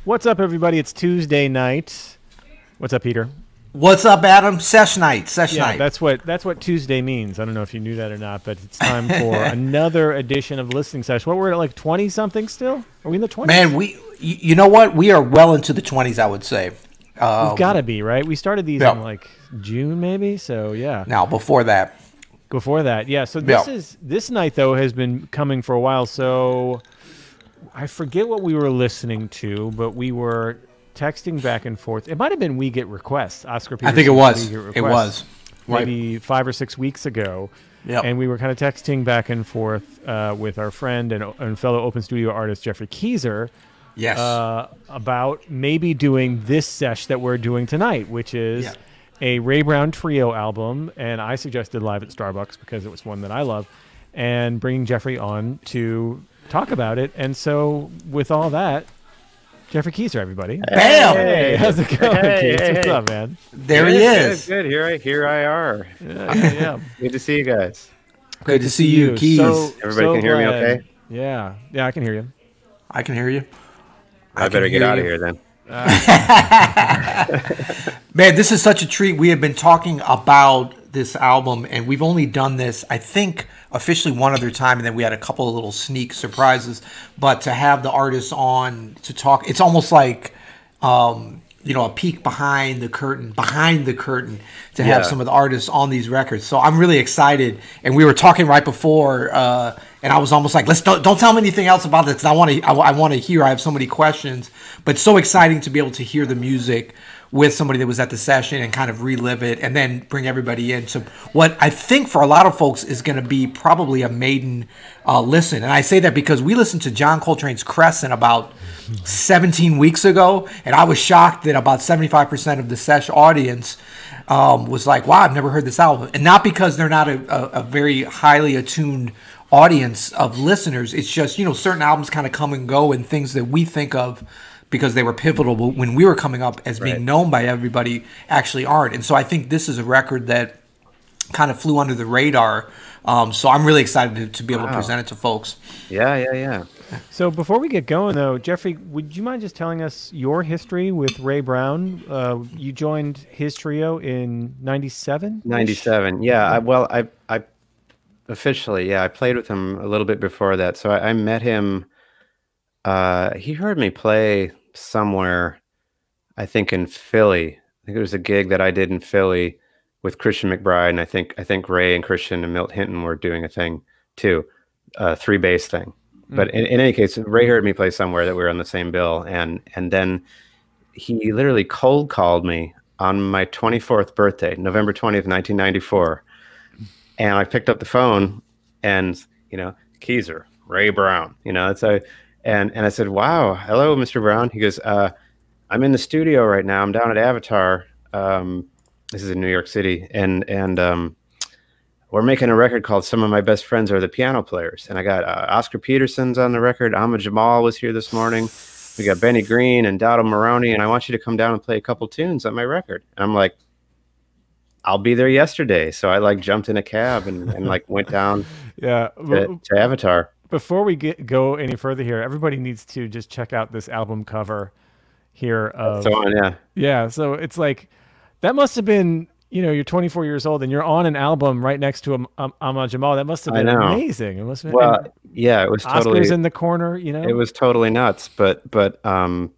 What's up, everybody? It's Tuesday night. What's up, Peter? What's up, Adam? Sesh night. Yeah, that's what Tuesday means. I don't know if you knew that or not, but it's time for another edition of Listening Sesh. What, we're at like 20 something still? Are we in the 20s? Man, you know what? We are well into the 20s, I would say. We've got to be, right? We started these in like June, maybe. So yeah. Now before that, yeah. So this night though has been coming for a while. So I forget what we were listening to, but we were texting back and forth. It might have been We Get Requests. Oscar Peterson. I think it was. It was maybe 5 or 6 weeks ago. Yep. And we were kind of texting back and forth with our friend and fellow open studio artist Geoffrey Keezer. Yes. About maybe doing this sesh that we're doing tonight, which is a Ray Brown trio album, and I suggested Live at Starbucks because it was one that I love, and bringing Geoffrey on to talk about it. And so with all that, Geoffrey Keezer, everybody. Bam! Hey, how's it going, Keith? Hey. What's up, man? There he is. Good. Here I are. Yeah. Good to see you guys. Good to see you, Keys. Everybody can hear me okay? Yeah, I can hear you. I can hear you. I better get out of here then. Man, this is such a treat. We have been talking about this album, and we've only done this, I think, officially one other time, and then we had a couple of little sneak surprises. But to have the artists on to talk, it's almost like a peek behind the curtain to have some of the artists on these records. So I'm really excited. And we were talking right before, and I was almost like, don't tell me anything else about this. I want to hear. I have so many questions, but it's so exciting to be able to hear the music with somebody that was at the session and kind of relive it and then bring everybody in. So what I think for a lot of folks is going to be probably a maiden listen. And I say that because we listened to John Coltrane's Crescent about 17 weeks ago, and I was shocked that about 75% of the Sesh audience was like, wow, I've never heard this album. And not because they're not a very highly attuned audience of listeners. It's just, certain albums kind of come and go, and things that we think of because they were pivotal when we were coming up as being known by everybody actually aren't. And so I think this is a record that kind of flew under the radar. So I'm really excited to be able to present it to folks. Yeah. So before we get going, though, Geoffrey, would you mind just telling us your history with Ray Brown? You joined his trio in 97? 97, yeah. I officially, I played with him a little bit before that. So I met him. He heard me play somewhere, I think in Philly. I think it was a gig that I did in Philly with Christian McBride, and I think Ray and Christian and Milt Hinton were doing a thing too, a 3-bass thing. But in any case, Ray heard me play somewhere that we were on the same bill, and then he literally cold called me on my 24th birthday, November 20th, 1994, and I picked up the phone, and Keezer, Ray Brown, that's a. And I said, wow, hello, Mr. Brown. He goes, I'm in the studio right now. I'm down at Avatar. This is in New York City. And we're making a record called Some of My Best Friends Are the Piano Players. And I got Oscar Peterson's on the record. Ahmad Jamal was here this morning. We got Benny Green and Dowdell Maroney. And I want you to come down and play a couple tunes on my record. And I'm like, I'll be there yesterday. So I jumped in a cab and went down to Avatar. Before we go any further here, everybody needs to just check out this album cover here. So it's like, that must have been, you're 24 years old and you're on an album right next to Ahmad Jamal. That must have been amazing. It must have been, it was totally. Oscar's in the corner, It was totally nuts. But that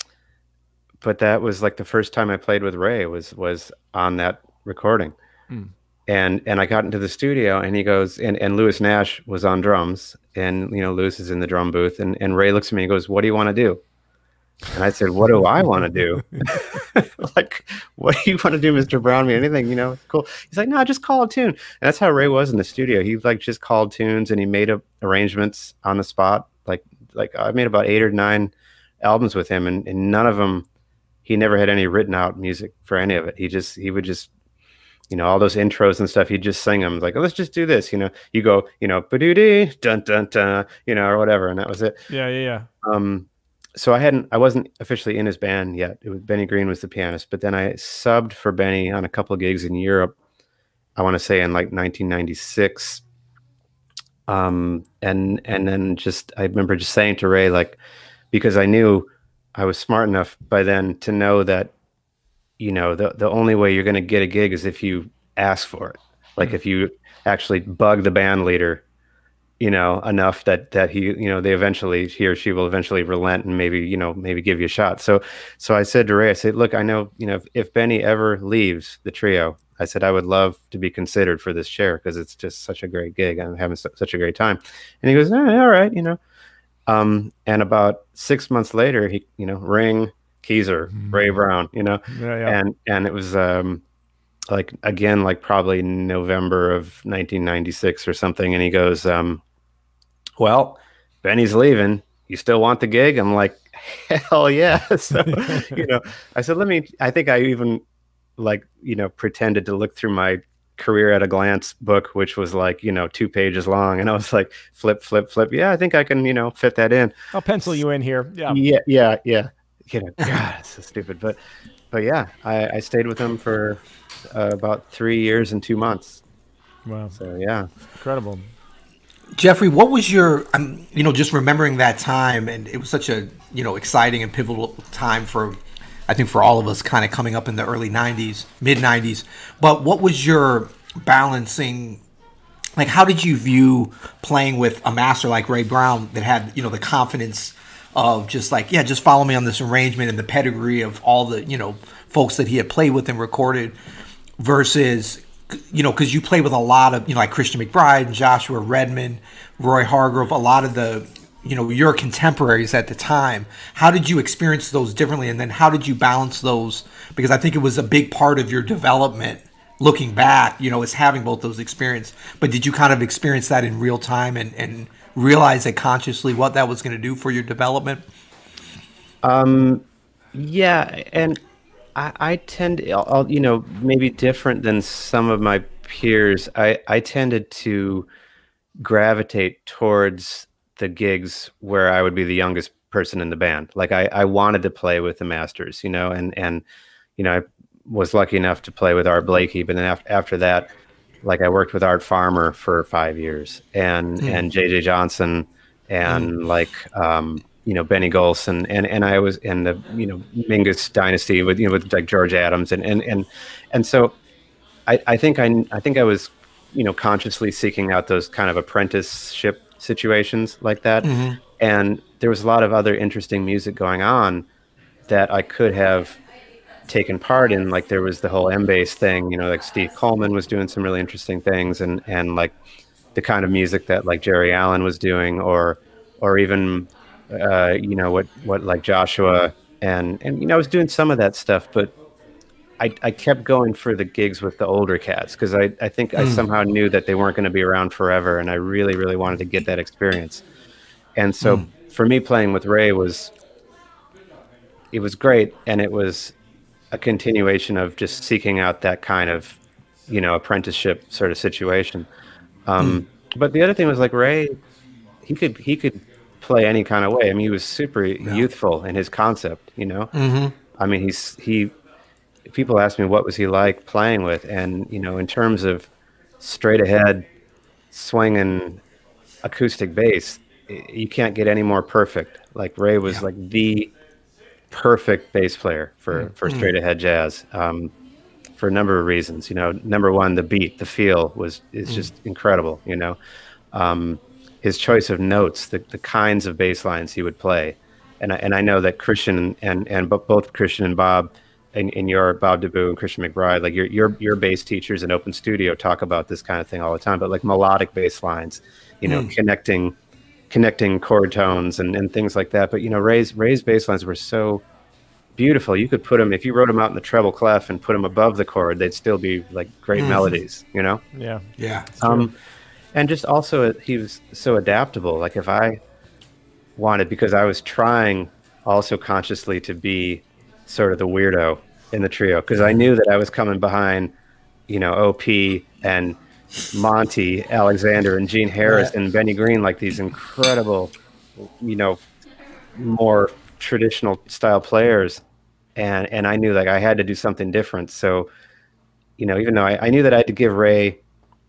was like the first time I played with Ray was on that recording. And I got into the studio, and he goes, and Lewis Nash was on drums, and Lewis is in the drum booth, and Ray looks at me and goes, "What do you want to do?" And I said, "What do I want to do?" Like, what do you want to do, Mr. Brown? Anything, cool. He's like, "No, just call a tune." And that's how Ray was in the studio. He just called tunes, and he made up arrangements on the spot. Like I made about 8 or 9 albums with him, and none of them, he never had any written out music for any of it. He would just all those intros and stuff, he'd just sing them like, oh, let's just do this. You go, ba-doo-dee, dun, dun, dun, or whatever. And that was it. Yeah. So I wasn't officially in his band yet. Benny Green was the pianist, but then I subbed for Benny on a couple of gigs in Europe. I want to say in 1996. And then I remember just saying to Ray, because I knew I was smart enough by then to know that, you know, the only way you're going to get a gig is if you ask for it. Like if you actually bug the band leader, you know, enough that he, you know, he or she will eventually relent and maybe, you know, maybe give you a shot. So I said to Ray, I said, look, I know, you know, if Benny ever leaves the trio, I said, I would love to be considered for this chair because it's just such a great gig. I'm having such a great time. And he goes, all right, you know. And about 6 months later, he, you know, Ring, Keezer, Ray Brown, you know, and it was like, again, like probably November of 1996 or something. And he goes, well, Benny's leaving. You still want the gig? I'm like, hell yeah. So, you know, I said, I think I even like, you know, pretended to look through my career at a glance book, which was like, you know, 2 pages long. And I was like, flip. Yeah, I think I can, you know, fit that in. I'll pencil you in here. Yeah. Yeah. You know, God, it's so stupid. But yeah, I stayed with him for about 3 years and 2 months. Wow. So yeah. Incredible. Geoffrey, what was your, you know, just remembering that time, and it was such a, you know, exciting and pivotal time for, I think, for all of us kind of coming up in the early 90s, mid 90s. But what was your balancing, like, how did you view playing with a master like Ray Brown that had, you know, the confidence of just like, yeah, just follow me on this arrangement and the pedigree of all the, you know, folks that he had played with and recorded versus, you know, because you played with a lot of, you know, like Christian McBride, Joshua Redman, Roy Hargrove, a lot of the, you know, your contemporaries at the time. How did you experience those differently? And then how did you balance those? Because I think it was a big part of your development looking back, you know, is having both those experiences. But did you kind of experience that in real time and realize it consciously what that was going to do for your development? Yeah. And I tend, you know, maybe different than some of my peers. I tended to gravitate towards the gigs where I would be the youngest person in the band. Like I wanted to play with the masters, you know, and you know, I was lucky enough to play with Art Blakey, but then after that, like I worked with Art Farmer for 5 years and JJ Johnson and like you know, Benny Golson and I was in the, you know, Mingus dynasty with, you know, with like George Adams and so I think I was, you know, consciously seeking out those kind of apprenticeship situations like that. And there was a lot of other interesting music going on that I could have taken part in. Like there was the whole M-bass thing, you know, like Steve Coleman was doing some really interesting things and like the kind of music that like Jerry Allen was doing or even you know, what like Joshua and you know, I was doing some of that stuff, but I kept going for the gigs with the older cats because I think I somehow knew that they weren't going to be around forever, and I really wanted to get that experience. And so for me, playing with Ray it was great, and it was a continuation of just seeking out that kind of, you know, apprenticeship sort of situation. But the other thing was like Ray, he could play any kind of way. I mean, he was super youthful in his concept, you know. I mean, people ask me what was he like playing with, and you know, in terms of straight ahead swinging acoustic bass, you can't get any more perfect. Like Ray was like the perfect bass player for straight ahead jazz, for a number of reasons. You know, number one, the beat, the feel is just incredible. You know, his choice of notes, the kinds of bass lines he would play, and I know that Christian and both Christian and Bob. And your Bob DeBoo and Christian McBride, like your bass teachers in Open Studio talk about this kind of thing all the time, but like melodic bass lines, you know, connecting chord tones and things like that. But you know, Ray's bass lines were so beautiful. You could put them, if you wrote them out in the treble clef and put them above the chord, they'd still be like great melodies, you know? Yeah. And just also he was so adaptable. Like if I wanted, because I was trying also consciously to be sort of the weirdo in the trio, because I knew that I was coming behind, you know, OP and Monty Alexander and Gene Harris and Benny Green, like these incredible, you know, more traditional style players, and I knew like I had to do something different. So, you know, even though I knew that I had to give Ray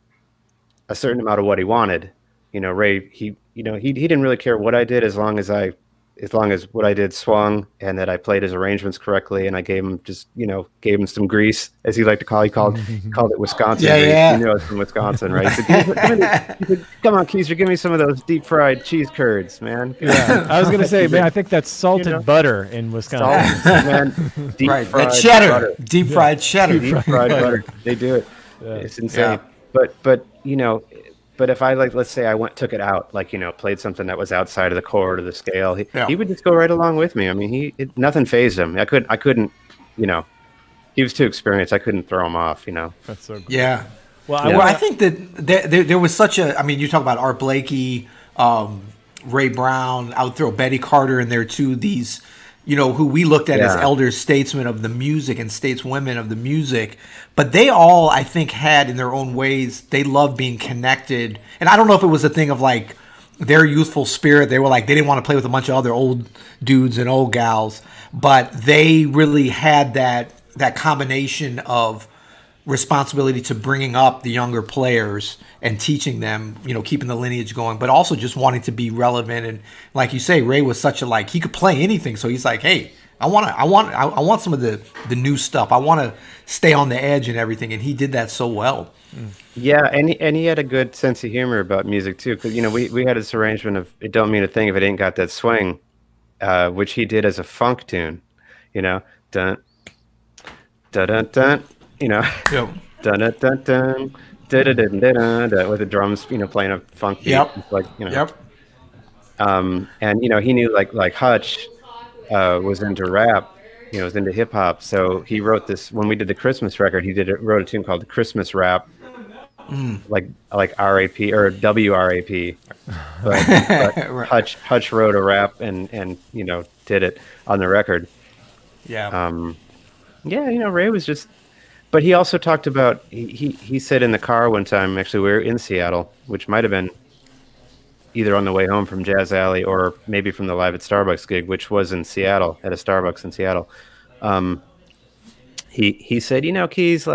a certain amount of what he wanted, you know, Ray he didn't really care what I did as long as I as long as what I did swung and that I played his arrangements correctly, and I gave him gave him some grease, as he liked to call. He called it Wisconsin grease. Yeah. You know, it's from Wisconsin, right? He said, "Come on, Keezer, give me some of those deep fried cheese curds, man." Yeah, I was gonna say, man, I think that's salted butter in Wisconsin. Man, deep Right, fried that cheddar, butter. deep fried cheddar. Deep fried butter. They do it. Yeah. It's insane. But but if I let's say I took it out, played something that was outside of the chord or the scale, he would just go right along with me. I mean, nothing fazed him. I couldn't, he was too experienced. I couldn't throw him off. That's so good. Yeah. Well, I think that there was such a. I mean, you talk about Art Blakey, Ray Brown. I would throw Betty Carter in there too. These, who we looked at as elder statesmen of the music and stateswomen of the music. But they all, I think, had in their own ways, they loved being connected. And I don't know if it was a thing of their youthful spirit. They were they didn't want to play with a bunch of other old dudes and old gals. But they really had that combination of responsibility to bringing up the younger players and teaching them, keeping the lineage going, but also just wanting to be relevant. And like you say, Ray was such a he could play anything. So he's like, hey, I want some of the new stuff. I want to stay on the edge and everything. And he did that so well. Yeah, and he had a good sense of humor about music too. Because we had this arrangement of "It Don't Mean a Thing If It Ain't Got That Swing," which he did as a funk tune. Dun dun dun dun. Yep. Dun dun dun dun. Dun, with the drums, playing a funk beat. Yep. Yep. And he knew like Hutch was into rap, was into hip hop. So he wrote this when we did the Christmas record. He wrote a tune called the Christmas Rap, like R.A.P. or W.R.A.P. But Hutch wrote a rap and did it on the record. Yeah. Ray was just. But he also talked about he said in the car one time. Actually, we were in Seattle, which might have been either on the way home from Jazz Alley or maybe from the Live at Starbucks gig, which was in Seattle, at a Starbucks in Seattle. He said, Keys,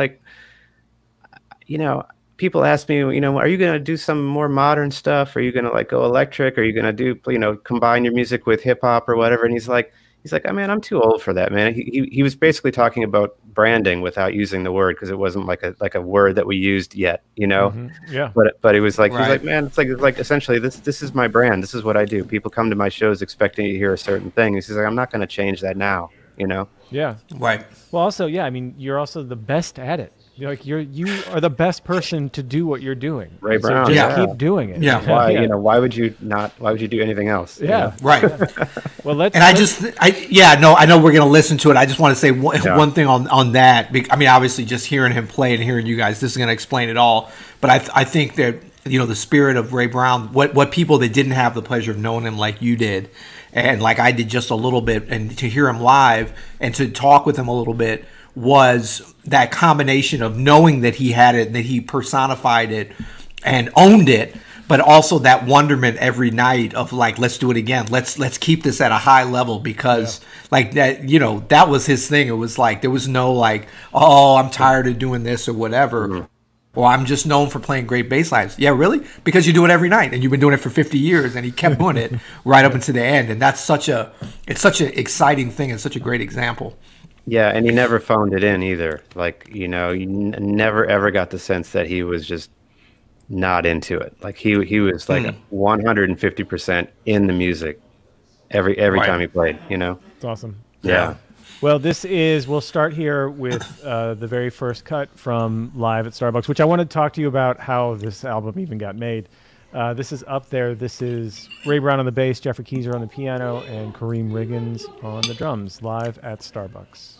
people ask me, are you going to do some more modern stuff? Are you going to go electric? Are you going to do, combine your music with hip hop or whatever? And he's like, oh, man, I'm too old for that, man. He was basically talking about branding without using the word, because it wasn't like a word that we used yet, Mm-hmm. Yeah. But it was like, Right. He's like, man, it's like essentially this is my brand. This is what I do. People come to my shows expecting to hear a certain thing. He's like, I'm not going to change that now, Yeah. Right. Well, also, yeah, I mean, you're also the best at it. You are the best person to do what you're doing. Ray Brown. So just Yeah. keep doing it. Yeah. Why, why would you do anything else? Yeah. Right. Well, let's. And I know we're going to listen to it. I just want to say one thing on that. I mean, obviously, just hearing him play and hearing you guys, this is going to explain it all. But I think that, the spirit of Ray Brown, what people that didn't have the pleasure of knowing him like you did, and like I did just a little bit, and to hear him live and to talk with him a little bit, was that combination of knowing that he had it, that he personified it and owned it, but also that wonderment every night of let's do it again. Let's keep this at a high level, because that, that was his thing. It was there was no oh, I'm tired of doing this or whatever. Mm-hmm. Or I'm just known for playing great bass lines. Yeah, really? Because you do it every night, and you've been doing it for 50 years, and he kept doing it right up into the end. And that's such an exciting thing and such a great example. Yeah, and he never phoned it in either. You never ever got the sense that he was just not into it. He was 150% in the music every right. time he played. It's awesome. Yeah. Well, we'll start here with the very first cut from Live at Starbucks, which I want to talk to you about how this album even got made. This is Up There. This is Ray Brown on the bass, Geoffrey Keezer on the piano, and Kareem Riggins on the drums, Live at Starbucks.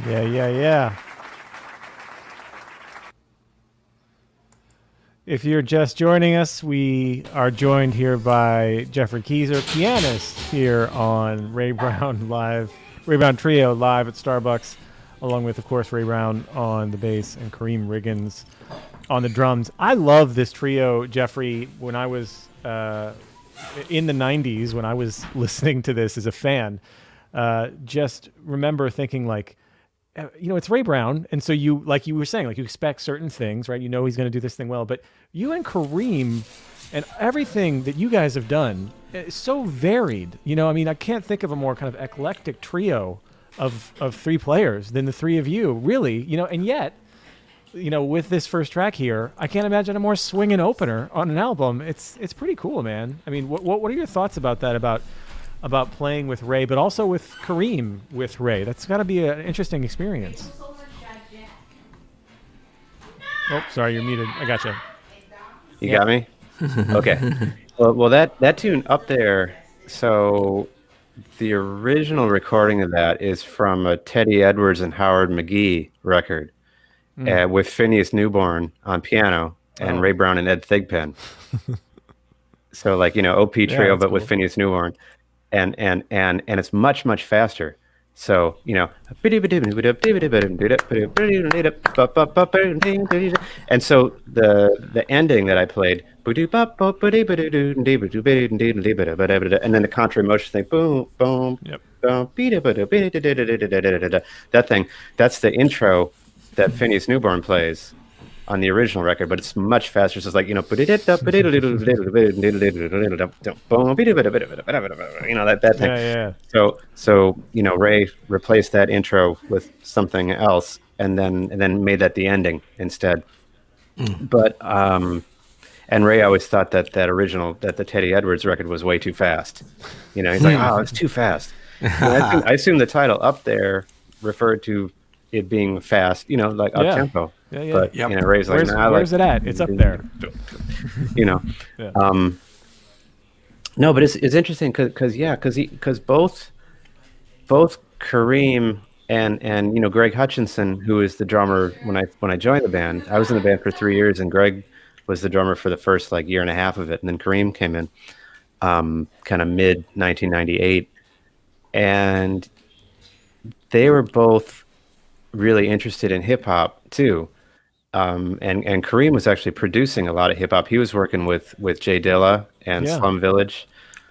Yeah. If you're just joining us, we are joined here by Geoffrey Keezer, pianist, here on Ray Brown Trio live at Starbucks, along with, of course, Ray Brown on the bass and Kareem Riggins on the drums. I love this trio, Geoffrey. When I was in the 90s, when I was listening to this as a fan, just remember thinking like, it's Ray Brown, and so you, like you were saying, like you expect certain things, right? You know he's going to do this thing well, but you and Kareem and everything that you guys have done is so varied. I can't think of a more kind of eclectic trio of three players than the three of you, really. And yet, with this first track here, I can't imagine a more swinging opener on an album. It's pretty cool, man. I mean, what are your thoughts about that? About playing with Ray, but also with Kareem with Ray. That's got to be an interesting experience. Oh, sorry, you're muted. I gotcha. You got me? Okay. Well, that tune up there, so the original recording of that is from a Teddy Edwards and Howard McGee record with Phineas Newborn on piano and Ray Brown and Ed Thigpen. So OP trio, but cool. With Phineas Newborn. And it's much faster. So and so the ending that I played, and then the contra motion thing, boom boom, that thing, that's the intro that Phineas Newborn plays on the original record, but it's much faster. So it's like that thing. Yeah. So Ray replaced that intro with something else, and then made that the ending instead. But and Ray always thought that the Teddy Edwards record was way too fast. He's like, oh, it's too fast. I assume the title Up There referred to it being fast, like up tempo. Yeah. But Ray's like, where's it at? It's up there. No, but it's interesting because both Kareem and Greg Hutchinson, who is the drummer when I joined the band. I was in the band for 3 years, and Greg was the drummer for the first year and a half of it, and then Kareem came in kind of mid 1998, and they were both really interested in hip hop too. And Kareem was actually producing a lot of hip hop. He was working with Jay Dilla and Slum Village,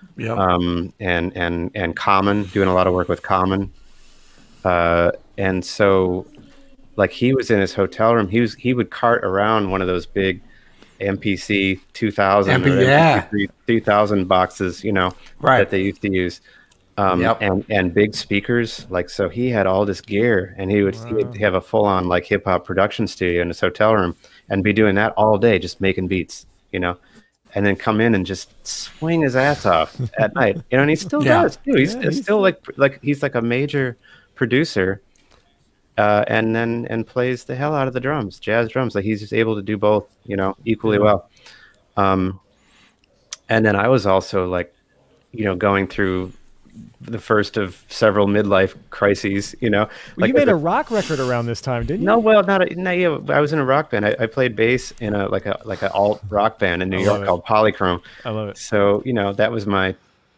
and Common, doing a lot of work with Common. And so, he was in his hotel room. He would cart around one of those big MPC 2000 or MPC 3000 boxes, that they used to use. And big speakers, so he had all this gear, and he'd have a full-on hip hop production studio in his hotel room, and be doing that all day, just making beats, and then come in and just swing his ass off at night, and he still does too. He's still he's like a major producer, and plays the hell out of the drums, jazz drums. He's just able to do both, equally well. And then I was also going through the first of several midlife crises, you made a rock record around this time, didn't you? No, well, I was in a rock band. I played bass in a alt rock band in New York called Polychrome. I love it. So that was my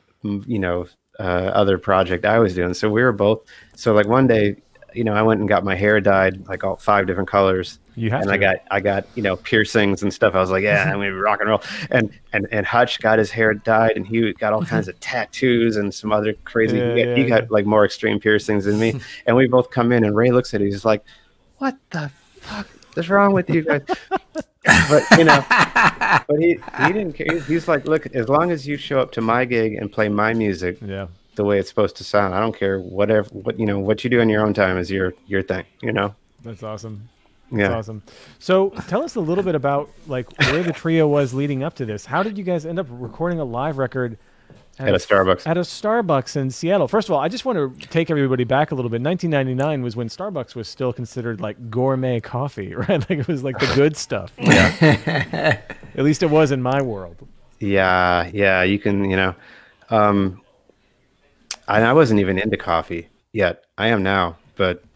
other project I was doing. So we were both. So one day, I went and got my hair dyed all 5 different colors. I got piercings and stuff. I was like, yeah, I'm gonna rock and roll. And Hutch got his hair dyed, and he got all kinds of tattoos and some other crazy. He got more extreme piercings than me. And we both come in, and Ray looks at it. He's like, "What the fuck is wrong with you guys?" But but he didn't care. He's like, "Look, as long as you show up to my gig and play my music, the way it's supposed to sound, I don't care what you do in your own time is your thing." That's awesome. Yeah. That's awesome. So tell us a little bit about where the trio was leading up to this. How did you guys end up recording a live record at a Starbucks? At a Starbucks in Seattle. First of all, I just want to take everybody back a little bit. 1999 was when Starbucks was still considered gourmet coffee, right? It was the good stuff. Yeah. At least it was in my world. Yeah. You can, and I wasn't even into coffee yet. I am now, but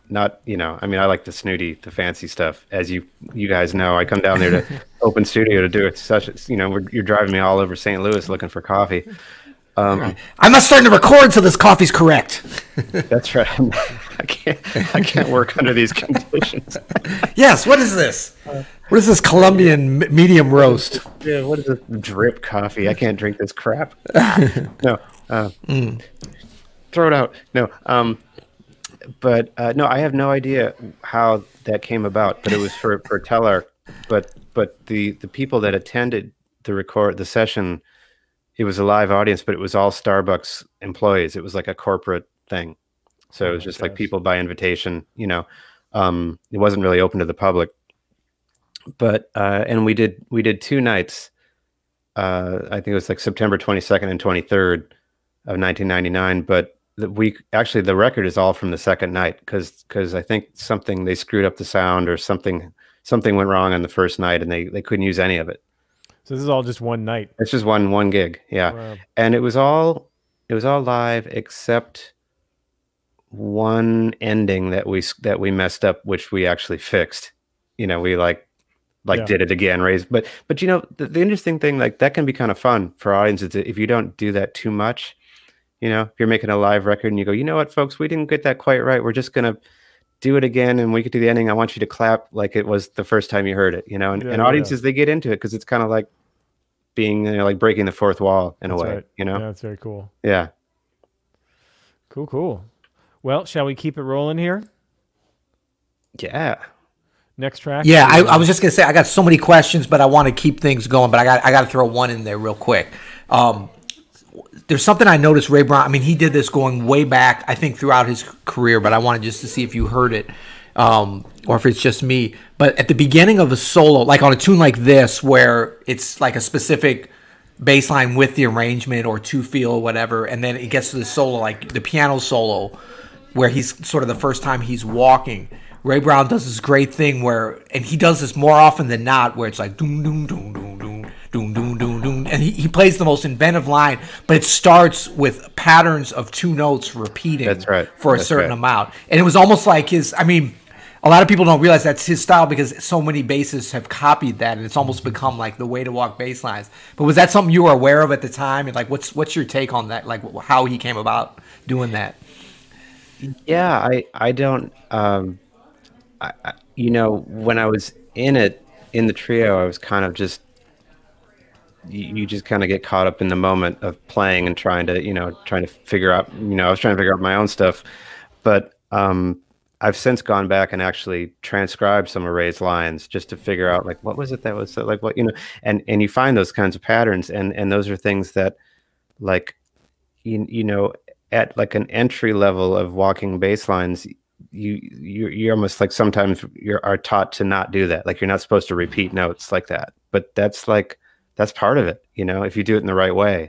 not, I mean, I like the snooty, the fancy stuff. As you guys know, I come down there to Open Studio to do it. You're driving me all over St. Louis looking for coffee. Right. I'm not starting to record until this coffee's correct. That's right. I can't work under these conditions. Yes. What is this? What is this Colombian medium roast? Yeah. What is this drip coffee? I can't drink this crap. No. Throw it out. No. But no, I have no idea how that came about. But it was for Teller. But the people that attended the session, it was a live audience, but it was all Starbucks employees. It was like a corporate thing. So it was just like people by invitation. It wasn't really open to the public. But and we did 2 nights. I think it was like September 22nd and 23rd of 1999. But the record is all from the second night because I think they screwed up the sound or something went wrong on the first night and they couldn't use any of it. So this is all just one night. It's just one gig, yeah. Wow. And it was all live except one ending that we messed up, which we actually fixed. We did it again, raised. But the interesting thing, like that can be kind of fun for audiences if you don't do that too much. If you're making a live record and you go, you know what, folks, we didn't get that quite right. We're just gonna do it again, and we could do the ending. I want you to clap like it was the first time you heard it. And audiences they get into it because it's kind of like being like breaking the fourth wall in a way. Right. Yeah, that's very cool. Yeah. Cool. Well, shall we keep it rolling here? Yeah. Next track. Yeah, I was just gonna say I got so many questions, but I want to keep things going. But I got to throw one in there real quick. There's something I noticed Ray Brown. I mean, he did this going way back, I think, throughout his career. But I wanted just to see if you heard it, or if it's just me. But at the beginning of a solo, like on a tune like this, where it's like a specific bass line with the arrangement or two feel or whatever, and then it gets to the solo, like the piano solo, where he's sort of the first time he's walking. Ray Brown does this great thing and he does this more often than not, where it's like doom doom doom doom doom doom doom doom doom, and he plays the most inventive line, but it starts with patterns of 2 notes repeating. That's right. For a certain amount, and it was almost like his. I mean, a lot of people don't realize that's his style because so many bassists have copied that, and it's almost become like the way to walk bass lines. But was that something you were aware of at the time? And like, what's your take on that? Like, how he came about doing that? Yeah, I don't. When I was in the trio, I was kind of just, you just kind of get caught up in the moment of playing and trying to figure out, I was trying to figure out my own stuff. But I've since gone back and actually transcribed some of Ray's lines just to figure out, like, what was it that was like, what, and you find those kinds of patterns. And those are things that, like, at like an entry level of walking bass lines, you're almost like sometimes are taught to not do that. Like, you're not supposed to repeat notes like that, but that's part of it, if you do it in the right way,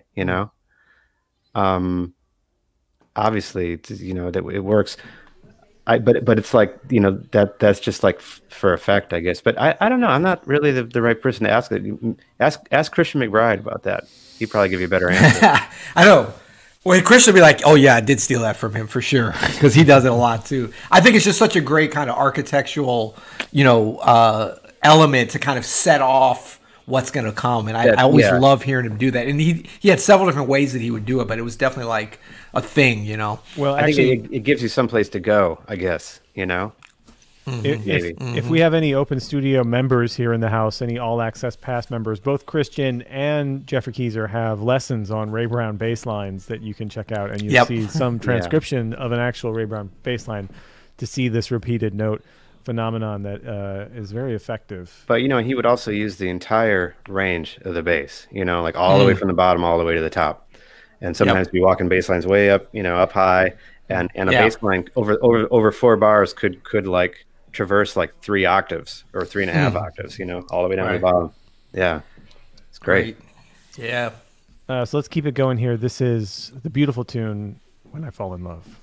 obviously, that it works. But it's like, that's just like for effect, I guess. But I don't know. I'm not really the right person to ask it. Ask Christian McBride about that. He'd probably give you a better answer. I know. Well, Christian would be like, oh, yeah, I did steal that from him for sure, because he does it a lot, too. I think it's just such a great kind of architectural, element to kind of set off what's going to come. And I always love hearing him do that. And he had several different ways that he would do it, but it was definitely like a thing, Well, actually, I think it gives you some place to go, I guess, If we have any Open Studio members here in the house, any All Access Pass members, both Christian and Geoffrey Keezer have lessons on Ray Brown bass lines that you can check out, and you'll see some transcription of an actual Ray Brown bass line to see this repeated note phenomenon that is very effective. But, he would also use the entire range of the bass, like all the way from the bottom all the way to the top. And sometimes be walking bass lines way up, up high, and a bass line over 4 bars could like traverse like 3 octaves or 3.5 octaves, all the way down to the bottom. Yeah, it's great. Yeah. So let's keep it going here. This is the beautiful tune "When I Fall in Love."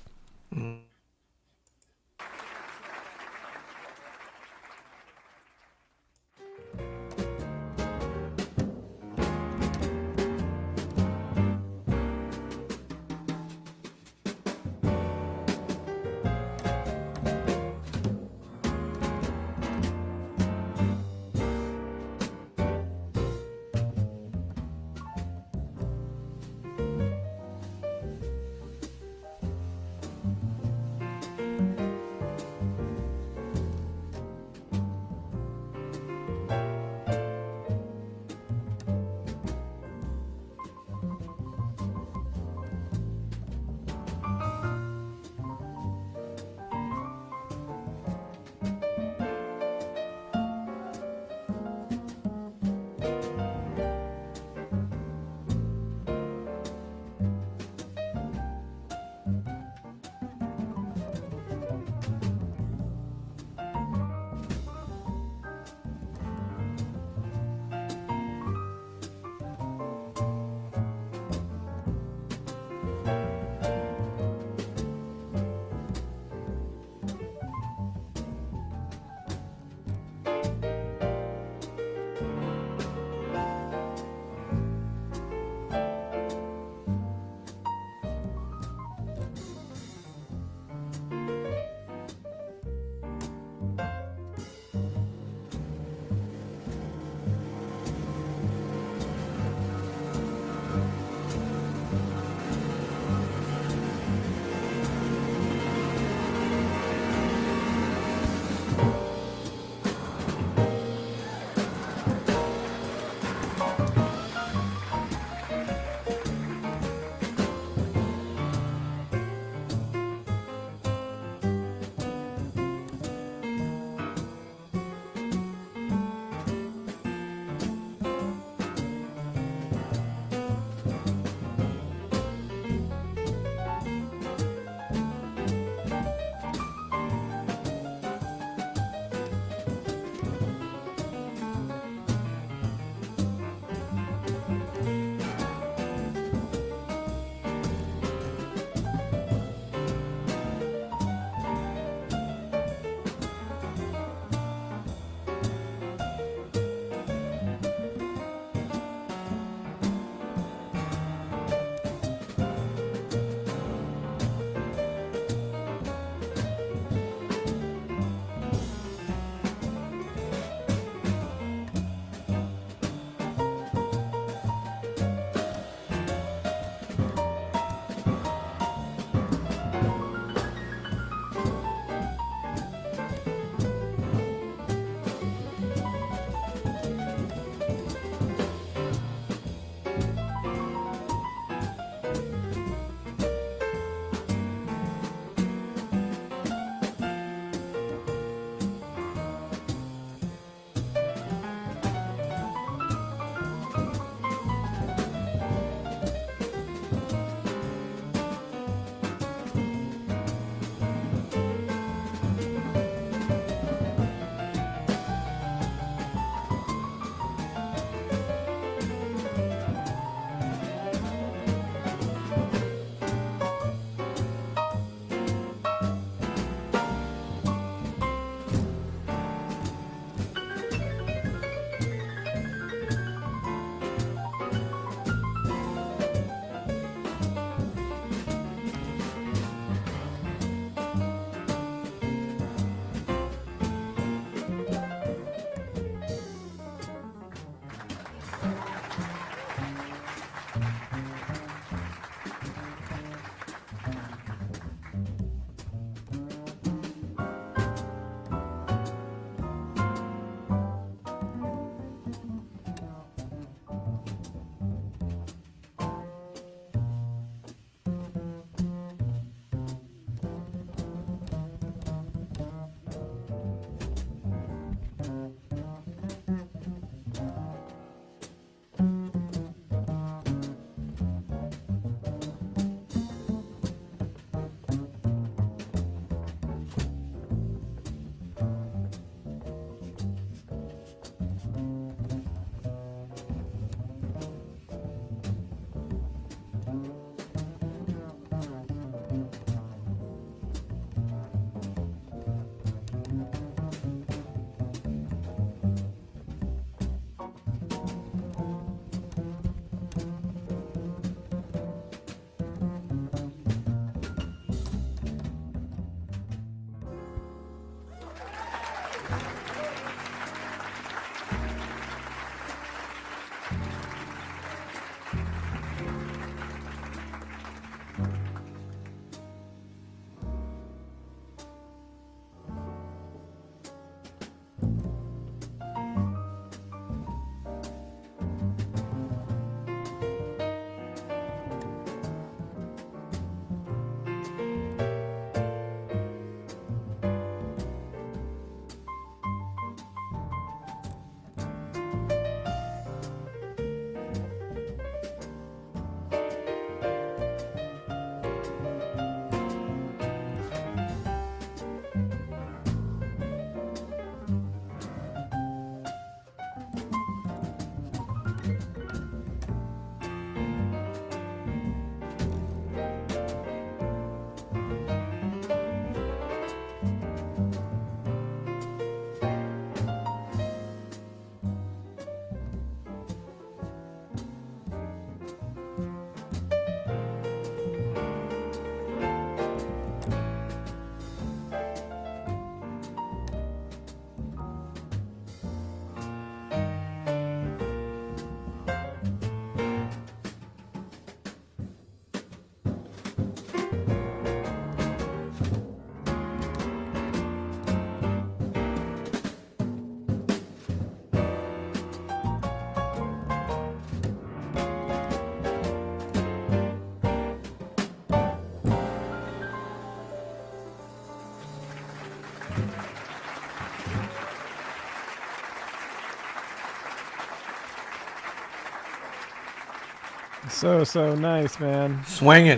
So nice, man. Swinging.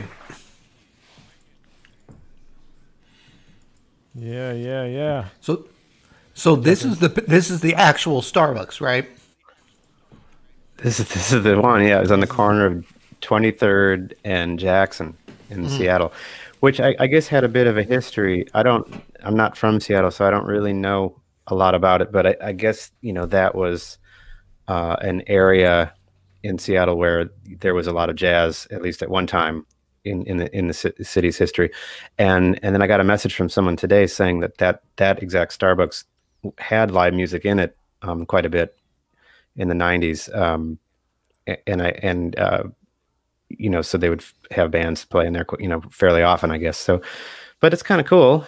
Yeah. So this is the actual Starbucks, right? This is the one. Yeah, it was on the corner of 23rd and Jackson in Seattle, which I guess had a bit of a history. I'm not from Seattle, so I don't really know a lot about it. But I guess that was an area in Seattle where there was a lot of jazz, at least at one time in the city's history. And then I got a message from someone today saying that exact Starbucks had live music in it quite a bit in the 90s. So they would have bands play in there, fairly often, I guess. So, but it's kind of cool,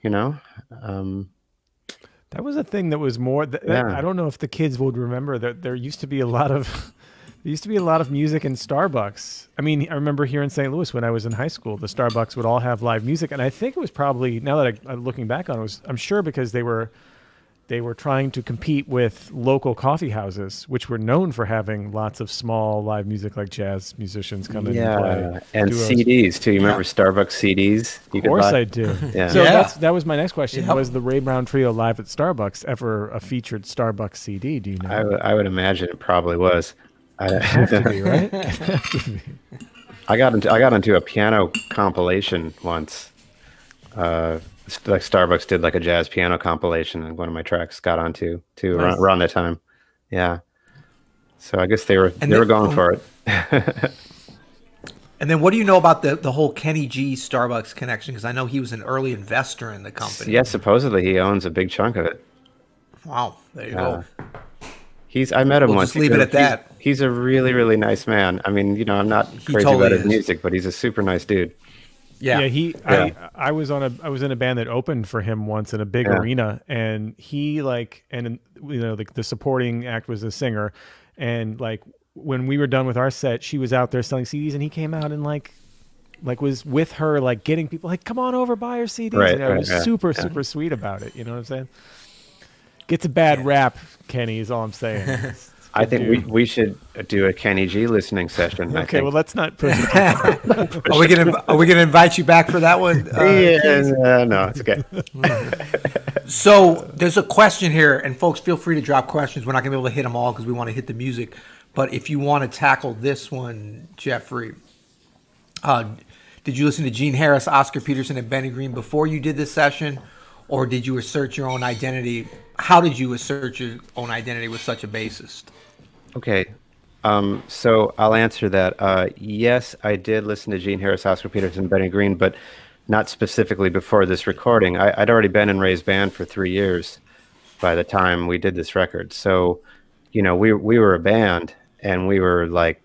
That was a thing that was more. I don't know if the kids would remember that there used to be a lot of music in Starbucks. I mean, I remember here in St. Louis when I was in high school, the Starbucks would all have live music, and I think it was probably, now that I'm looking back on it, I'm sure because they were trying to compete with local coffee houses, which were known for having lots of small live music, like jazz musicians come in and play. And duos. CDs too. You remember Starbucks CDs? Of course I do. Yeah. So that was my next question. Yep. Was the Ray Brown Trio live at Starbucks ever a featured Starbucks CD? Do you know? I would imagine it probably was. It'd have to be, right? I got into a piano compilation once. Like Starbucks did like a jazz piano compilation, and one of my tracks got onto too around that time. Yeah. So I guess they were going for it. And then what do you know about the whole Kenny G Starbucks connection? Because I know he was an early investor in the company. Yeah, supposedly he owns a big chunk of it. Wow, there you go. I met him once. Just leave it at that. He's a really, really nice man. I mean, I'm not crazy about his music, but he's a super nice dude. Yeah. I was in a band that opened for him once in a big arena, and he the supporting act was the singer, and like when we were done with our set, she was out there selling CDs, and he came out and like was with her, like getting people like, come on over, buy her CDs. Right, and it was super sweet about it. You know what I'm saying? Gets a bad rap, Kenny, is all I'm saying. I think we should do a Kenny G listening session. Okay, well, let's not push it. Are we gonna invite you back for that one? No, it's okay. So there's a question here, and folks, feel free to drop questions. We're not gonna be able to hit them all because we want to hit the music. But if you want to tackle this one, Geoffrey, did you listen to Gene Harris, Oscar Peterson, and Benny Green before you did this session, or did you assert your own identity? How did you assert your own identity with such a bassist? Okay, so I'll answer that. Yes, I did listen to Gene Harris, Oscar Peterson, Benny Green, but not specifically before this recording. I'd already been in Ray's band for 3 years by the time we did this record. So, we were a band, and we were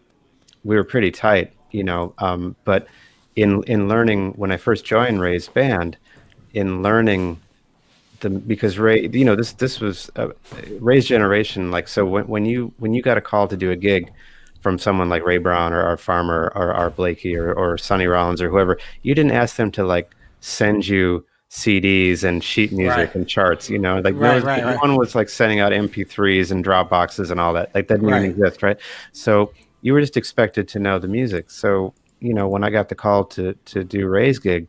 pretty tight, but in learning, when I first joined Ray's band, in learning because Ray, this was Ray's generation. Like, so when you got a call to do a gig from someone like Ray Brown or Art Farmer or Art Blakey or Sonny Rollins or whoever, you didn't ask them to like send you CDs and sheet music and charts. No one was like sending out MP3s and Dropboxes and all that. Like that didn't even exist, right? So you were just expected to know the music. So when I got the call to do Ray's gig,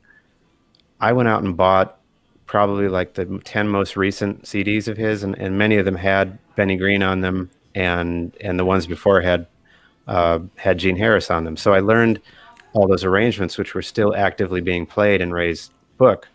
I went out and bought probably like the 10 most recent CDs of his, and many of them had Benny Green on them, and the ones before had Gene Harris on them. So I learned all those arrangements, which were still actively being played in Ray's book,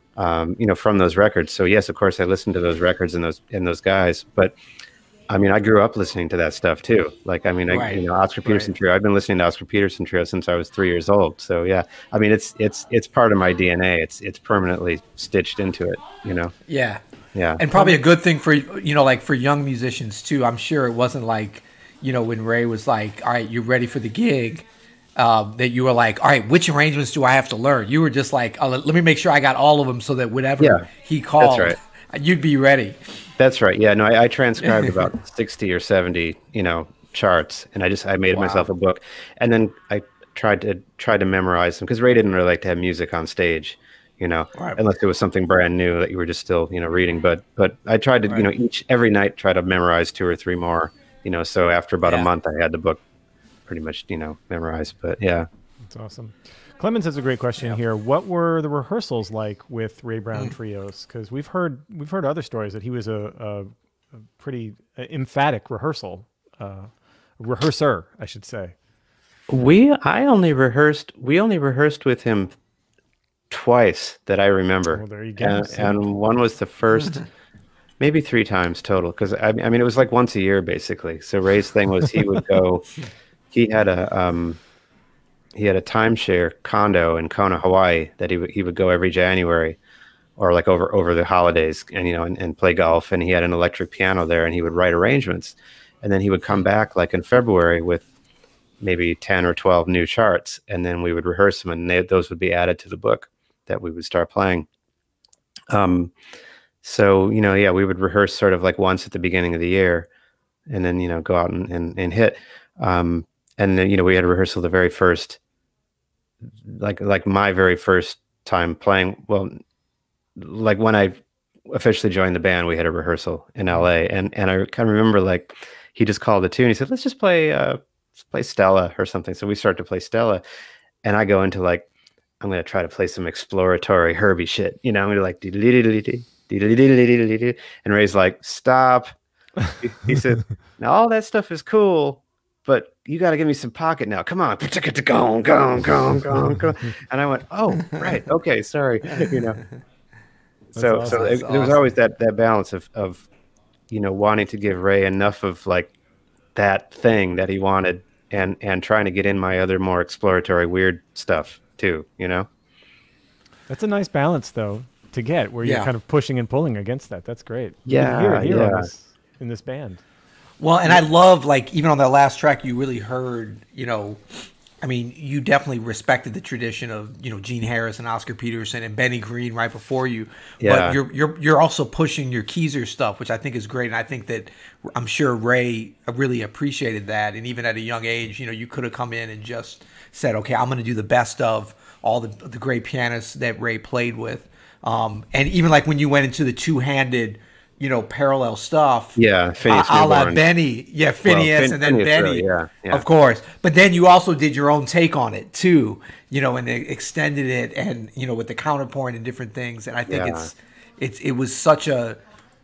from those records. So yes, of course, I listened to those records and those guys, but I mean, I grew up listening to that stuff too. Like, I mean, Oscar Peterson Trio. I've been listening to Oscar Peterson Trio since I was 3 years old. So yeah, I mean, it's part of my DNA. It's permanently stitched into it. Yeah. Yeah. And probably a good thing for like for young musicians too. I'm sure it wasn't like when Ray was like, "All right, you're ready for the gig," that you were like, "All right, which arrangements do I have to learn?" You were just like, "Let me make sure I got all of them so that whenever he called, you'd be ready." That's right. Yeah, no, I transcribed about 60 or 70, charts, and I made myself a book, and then I tried to memorize them because Ray didn't really like to have music on stage, unless it was something brand new that you were just still, reading. But I tried to, every night try to memorize 2 or 3 more, So after about a month, I had the book pretty much, memorized. But yeah. That's awesome. Clemens has a great question here. What were the rehearsals like with Ray Brown trios? Because we've heard other stories that he was a pretty emphatic rehearser, I should say. We only rehearsed with him twice that I remember. Well, there you go. And one was the first, maybe 3 times total. Because I mean, it was like once a year basically. So Ray's thing was he would go. He had a timeshare condo in Kona, Hawaii that he would go every January, or like over the holidays, and and play golf. And he had an electric piano there, and he would write arrangements. And then he would come back like in February with maybe 10 or 12 new charts, and then we would rehearse them, and those would be added to the book that we would start playing. So we would rehearse sort of like once at the beginning of the year, and then go out and hit. And then we had a rehearsal the very first, like my very first time playing. Well, like when I officially joined the band, we had a rehearsal in LA, and I kind of remember like he just called a tune. He said, let's play Stella or something. So we start to play Stella, and I go into like, I'm going to try to play some exploratory Herbie shit. I'm going to like, and Ray's like, stop. He said, now all that stuff is cool, but you got to give me some pocket now. Come on. Go. And I went, oh, right. Okay. Sorry. So awesome. There was always that balance of wanting to give Ray enough of like that thing that he wanted, and trying to get in my other more exploratory weird stuff too, That's a nice balance though to get, where you're kind of pushing and pulling against that. That's great. Yeah. In this band. Well, and I love, like, even on that last track, you really heard, I mean, you definitely respected the tradition of, Gene Harris and Oscar Peterson and Benny Green right before you. Yeah. But you're also pushing your Keezer stuff, which I think is great. And I think that I'm sure Ray really appreciated that. And even at a young age, you could have come in and just said, okay, I'm going to do the best of all the great pianists that Ray played with. And even like when you went into the two-handed, parallel stuff. Yeah, Phineas a la Newborn. Benny. Yeah, Phineas, and then Phineas, Benny. really, yeah. Of course. But then you also did your own take on it too, and extended it, and with the counterpoint and different things. And I think it was such a,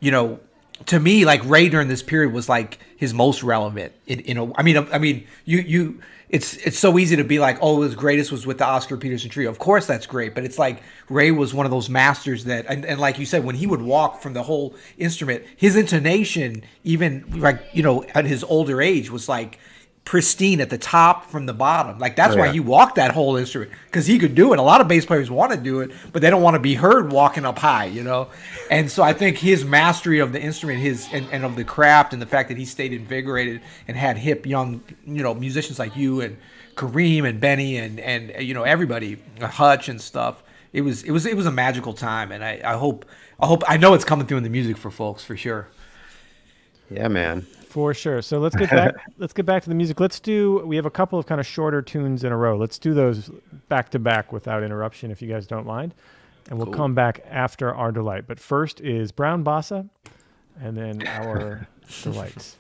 to me, like Ray during this period was like his most relevant. I mean, it's so easy to be like, oh, his greatest was with the Oscar Peterson trio. Of course, that's great, but it's like Ray was one of those masters that, and like you said, when he would walk from the whole instrument, his intonation, even like at his older age, was like pristine at the top from the bottom. Like that's why he walked that whole instrument, because he could do it. A lot of bass players want to do it, but they don't want to be heard walking up high, And so I think his mastery of the instrument, and of the craft, and the fact that he stayed invigorated and had hip young, musicians like you and Kareem and Benny and everybody, Hutch and stuff. It was a magical time, and I know it's coming through in the music for folks for sure. Yeah, man. For sure. So let's get back. Let's get back to the music. We have a couple of kind of shorter tunes in a row. Let's do those back to back without interruption, if you guys don't mind. And we'll come back after our delight. But first is Brown Bossa, and then our delights.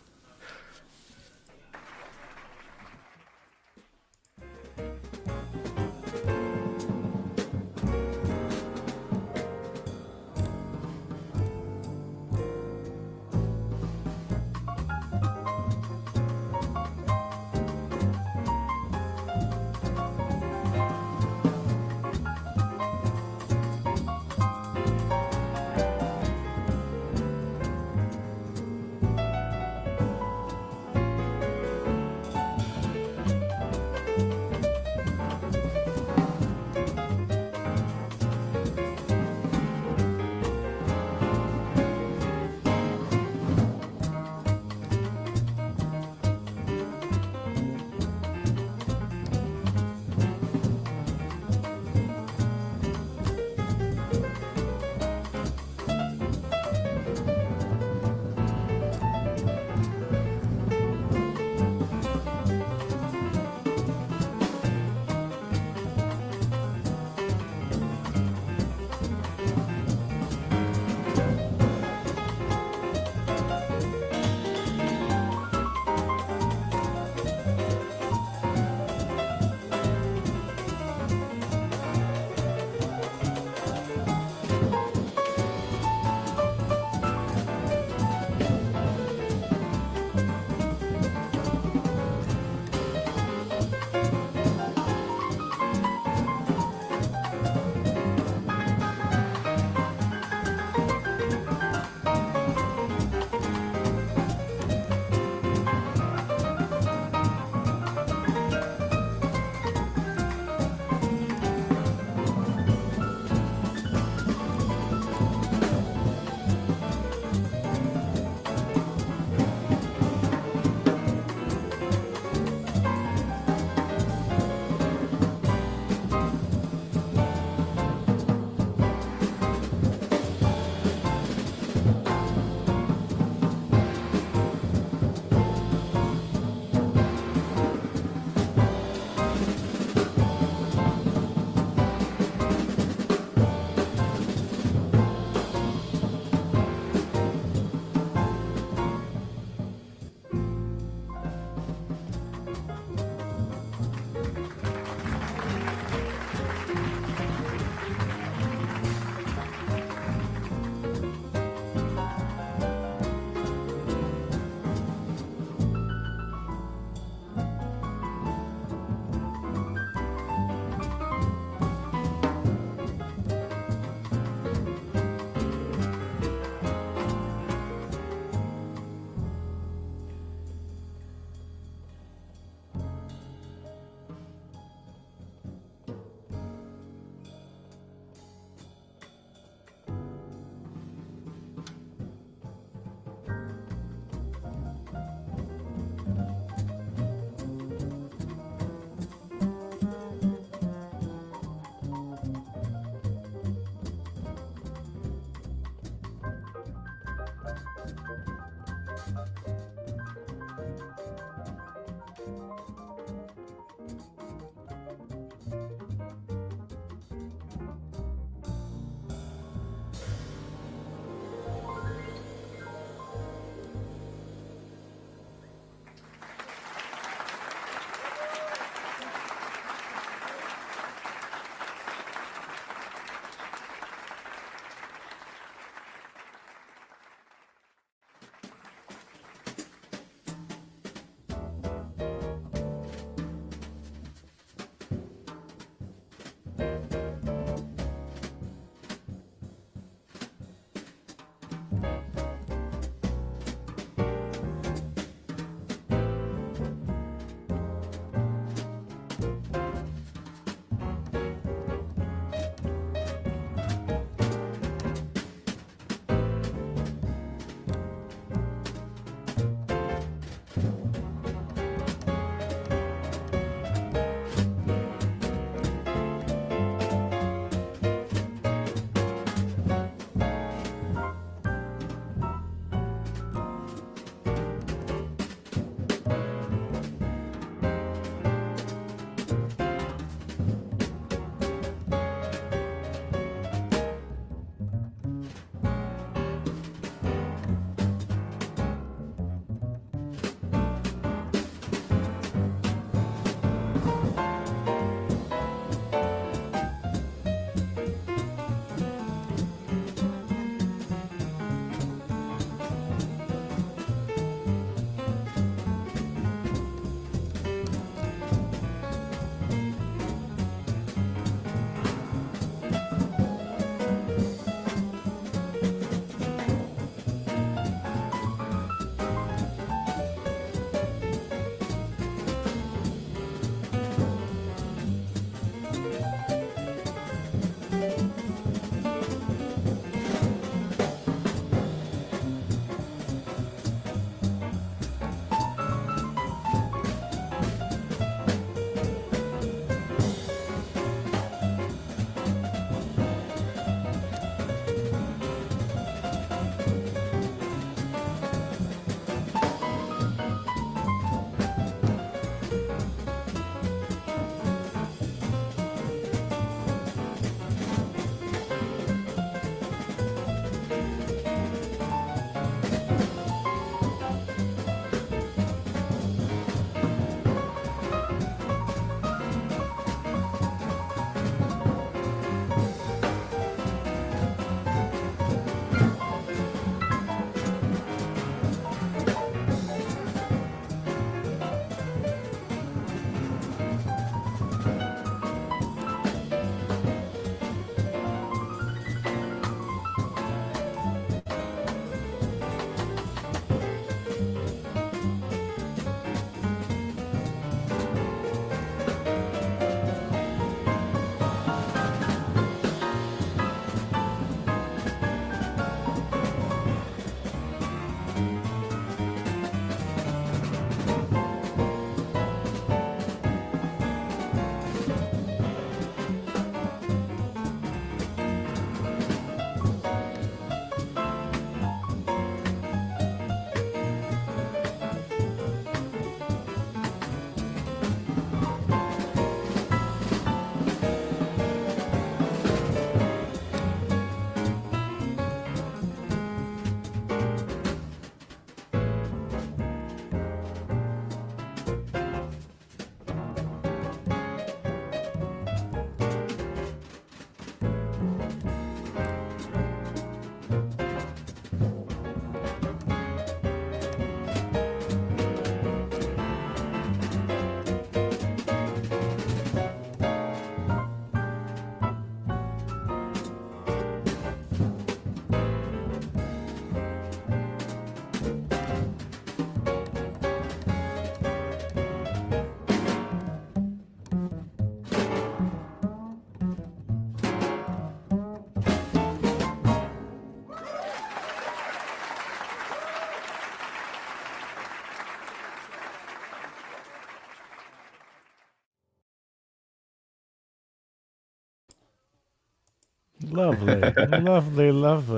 Lovely, lovely, lovely.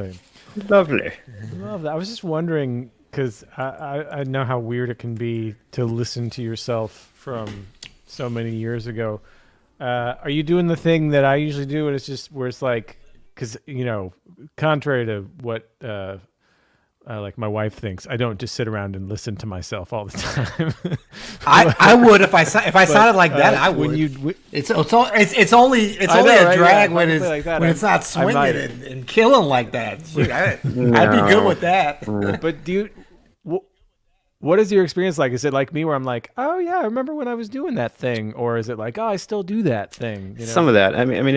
Lovely. Love that. I was just wondering because I know how weird it can be to listen to yourself from so many years ago. Are you doing the thing that I usually do, and it's just where it's like, because contrary to what like my wife thinks, I don't just sit around and listen to myself all the time. I would if I sounded like that. I would. It's only a drag when it's not swinging and killing like that. I'd be good with that. But what is your experience like? Is it like me where I'm like, oh yeah, I remember when I was doing that thing, or is it like, oh, I still do that thing? Some of that. I mean,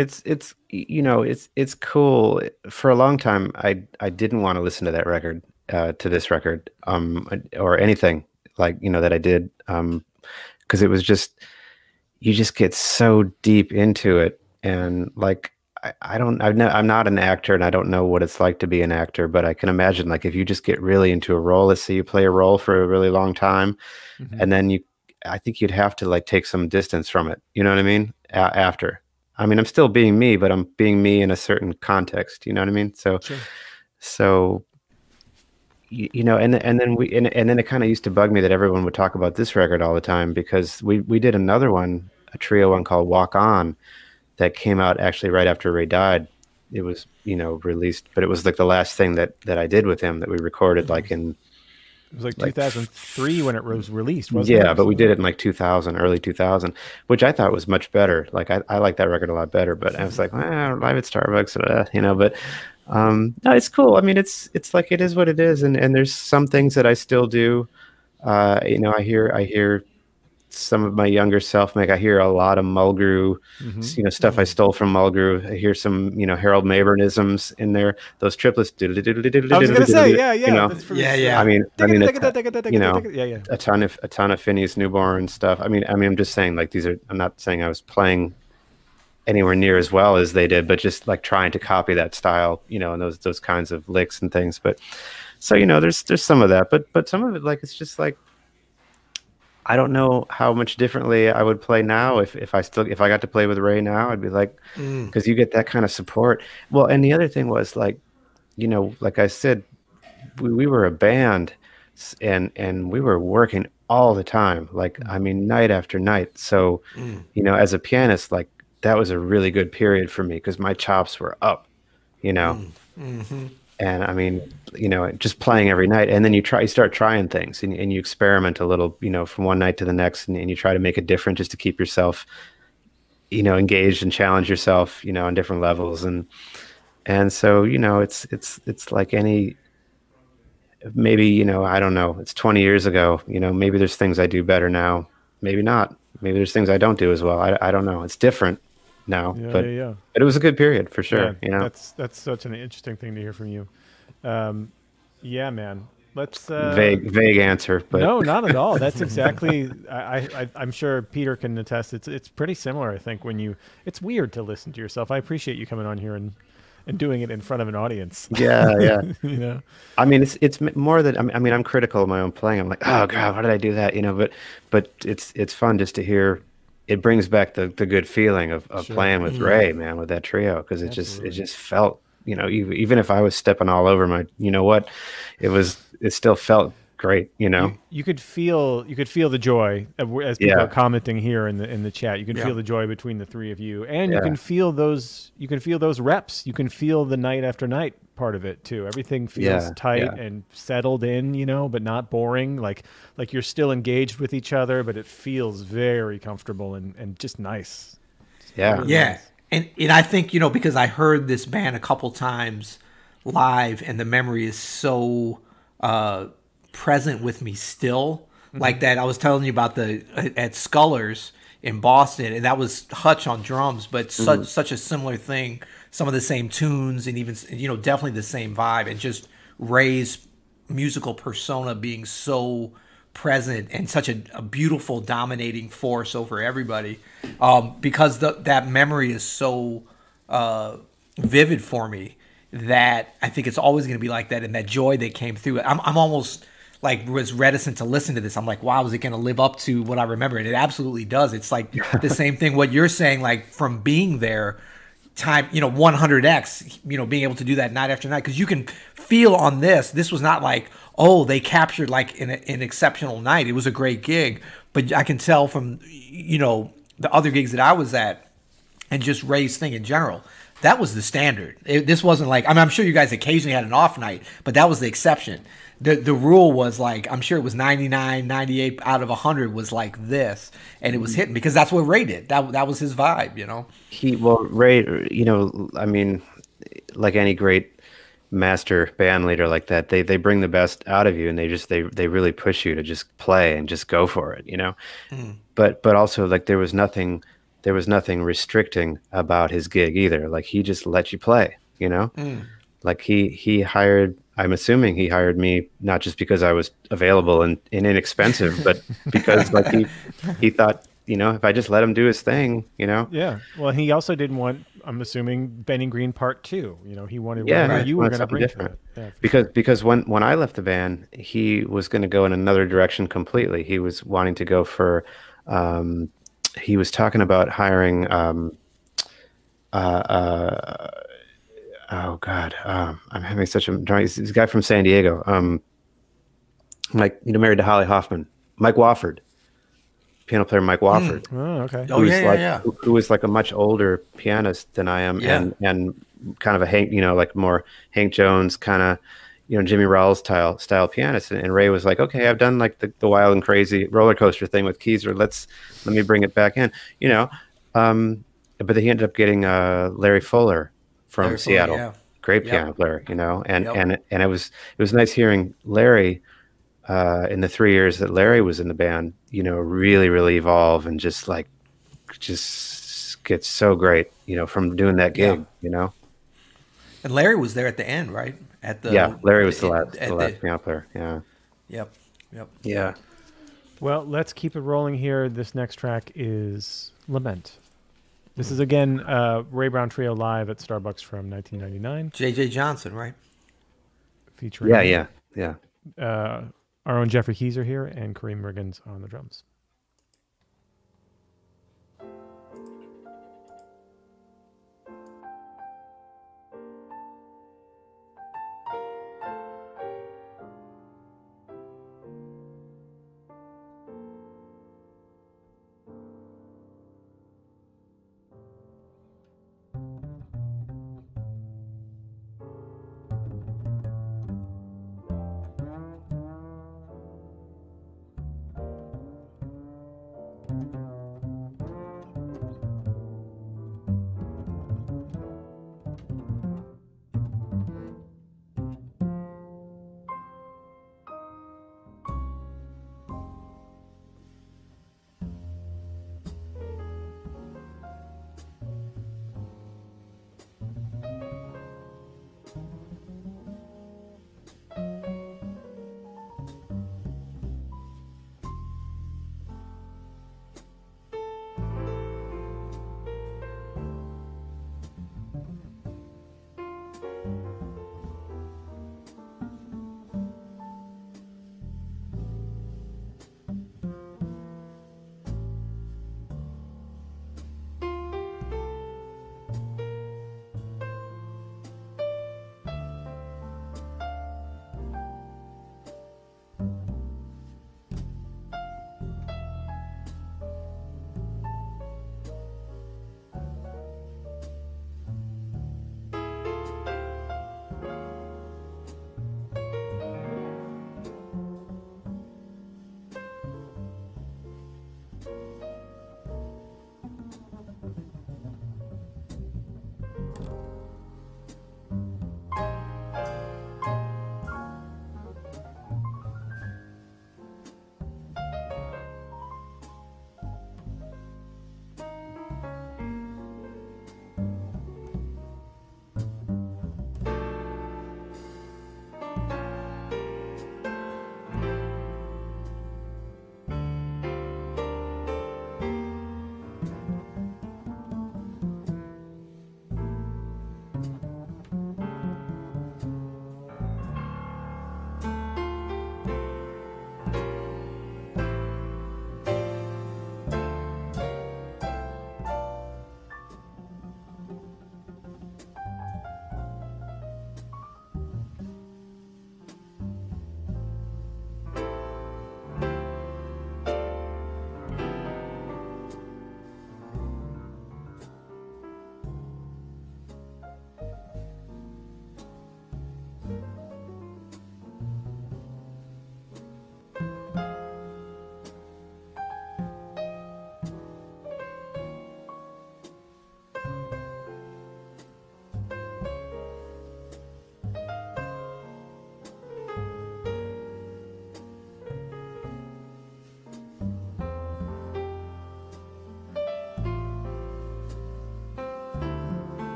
it's cool. For a long time, I didn't want to listen to that record, to this record, or anything like that I did, because it was just, you just get so deep into it, and like I'm not an actor, and I don't know what it's like to be an actor, but I can imagine, like, if you just get really into a role, let's say you play a role for a really long time, and then I think you'd have to like take some distance from it. You know what I mean? After, I mean, I'm still being me, but I'm being me in a certain context. You know what I mean? So, sure. So, and then it kind of used to bug me that everyone would talk about this record all the time, because we did another one, a trio one called Walk On, that came out actually right after Ray died. It was, released, but it was like the last thing that I did with him that we recorded like in. It was like 2003 when it was released, wasn't it? Yeah, but we did it in like 2000, early 2000, which I thought was much better. Like I like that record a lot better, but I was like, Live at Starbucks, but no, it's cool. I mean, it's like, it is what it is. And there's some things that I still do. I hear some of my younger self make. I hear a lot of Mulgrew, stuff I stole from Mulgrew. I hear some, Harold Mabernisms in there. Those triplets. I was gonna say, yeah. I mean, a ton of Phineas Newborn stuff. I mean, I'm just saying, like, I'm not saying I was playing anywhere near as well as they did, but just like trying to copy that style, and those kinds of licks and things. But so, there's some of that, but some of it, like, it's just like, I don't know how much differently I would play now if I got to play with Ray now. I'd be like, because you get that kind of support. Well, and the other thing was, like, like I said, we were a band, and we were working all the time, like, I mean, night after night. So, as a pianist, like, that was a really good period for me, because my chops were up, And I mean, just playing every night, and then you start trying things, and you experiment a little, from one night to the next, and you try to make it different, just to keep yourself, engaged and challenge yourself, on different levels. And so, it's like any, maybe, I don't know, it's 20 years ago, maybe there's things I do better now, maybe not, maybe there's things I don't do as well. I don't know. It's different now, but it was a good period for sure. That's such an interesting thing to hear from you. Yeah, man. Let's vague answer, but no, not at all. That's exactly. I'm sure Peter can attest. It's pretty similar. I think it's weird to listen to yourself. I appreciate you coming on here and doing it in front of an audience. Yeah. I mean, it's more that, I mean, I'm critical of my own playing. I'm like, oh God, why did I do that? But it's fun just to hear. It brings back the good feeling of playing with Ray, man, with that trio, because it just felt, even if I was stepping all over my, it still felt great, You could feel the joy as people are commenting here in the chat. You can feel the joy between the three of you, and you can feel those reps. You can feel the night after night part of it too. Everything feels tight and settled in, but not boring. Like you're still engaged with each other, but it feels very comfortable and just nice. Nice. And I think, because I heard this band a couple times live, and the memory is so present with me still. Like that, I was telling you about at Scullers in Boston, and that was Hutch on drums, but such a similar thing. Some of the same tunes, and even definitely the same vibe, and just Ray's musical persona being so present and such a beautiful dominating force over everybody, because that memory is so vivid for me, that I think it's always going to be like that, and that joy that came through it. I'm almost like was reticent to listen to this. I'm like, wow, is it going to live up to what I remember? And it absolutely does. It's like the same thing what you're saying, like from being there, time, 100x, being able to do that night after night, because you can feel on this was not like, oh, they captured like an exceptional night. It was a great gig, but I can tell from the other gigs that I was at and just Ray's thing in general, that was the standard. This wasn't like, I'm sure you guys occasionally had an off night, but that was the exception. The rule was like, I'm sure it was 99, 98 out of 100 was like this, and it was hitting because that's what Ray did. That was his vibe, Ray, like any great master band leader like that, they bring the best out of you, and they really push you to just play and just go for it, But also, like, there was nothing restricting about his gig either. Like, he just let you play, Like, he hired, I'm assuming he hired me not just because I was available and inexpensive, but because like he thought, if I just let him do his thing, Yeah. Well, he also didn't want, I'm assuming, Benny Green Part 2. He wanted Yeah, whatever right. you were going to bring Different. to it. Yeah, Because when I left the band, he was going to go in another direction completely. He was wanting to go for, he was talking about hiring, oh God, I'm having such a drawing. He's a guy from San Diego, married to Holly Hoffman, Mike Wofford, piano player Mike Wofford. Oh, okay. Oh, yeah. Who was like a much older pianist than I am, and kind of a Hank, like more Hank Jones kind of, Jimmy Rowell style pianist. And Ray was like, okay, I've done like the wild and crazy roller coaster thing with Keezer. Let me bring it back in, But he ended up getting Larry Fuller from Seattle, great piano player, and it was nice hearing Larry in the 3 years that Larry was in the band, really, really evolve and just get so great, from doing that gig, And Larry was there at the end, right? Larry was the last piano player. Yeah. Yep. Yeah. Well, let's keep it rolling here. This next track is Lament. This is, again, Ray Brown Trio live at Starbucks from 1999. J.J. Johnson, right? Featuring Yeah. Our own Geoffrey Keezer here and Kareem Riggins on the drums.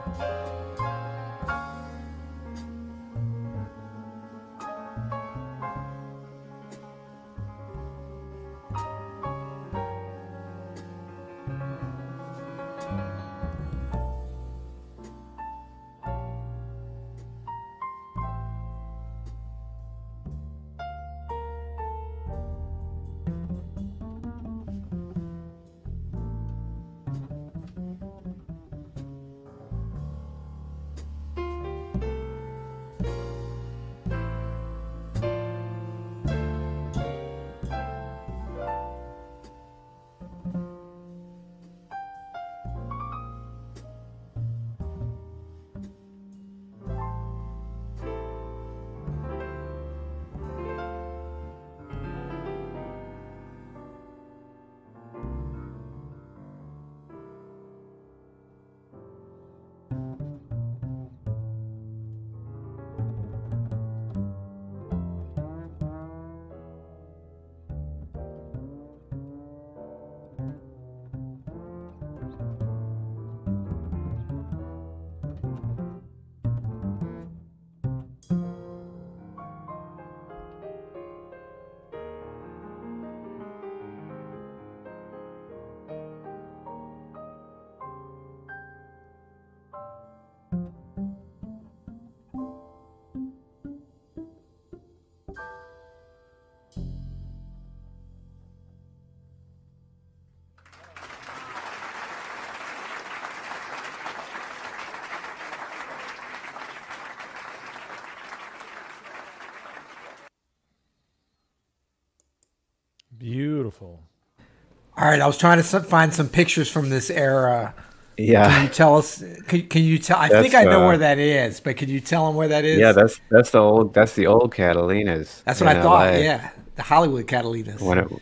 Beautiful. All right, I was trying to find some pictures from this era. Yeah. Can you tell us? Can you tell? I think I know where that is, but can you tell them where that is? Yeah, that's the old Catalinas. That's what I thought. LA. Yeah, the Hollywood Catalinas. When it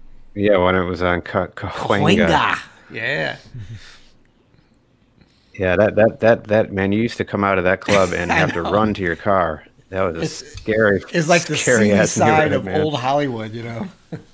was on Cahuenga. Yeah. Yeah, that man, you used to come out of that club and have to run to your car. That was a scary. It's like the seedy side of old Hollywood, you know.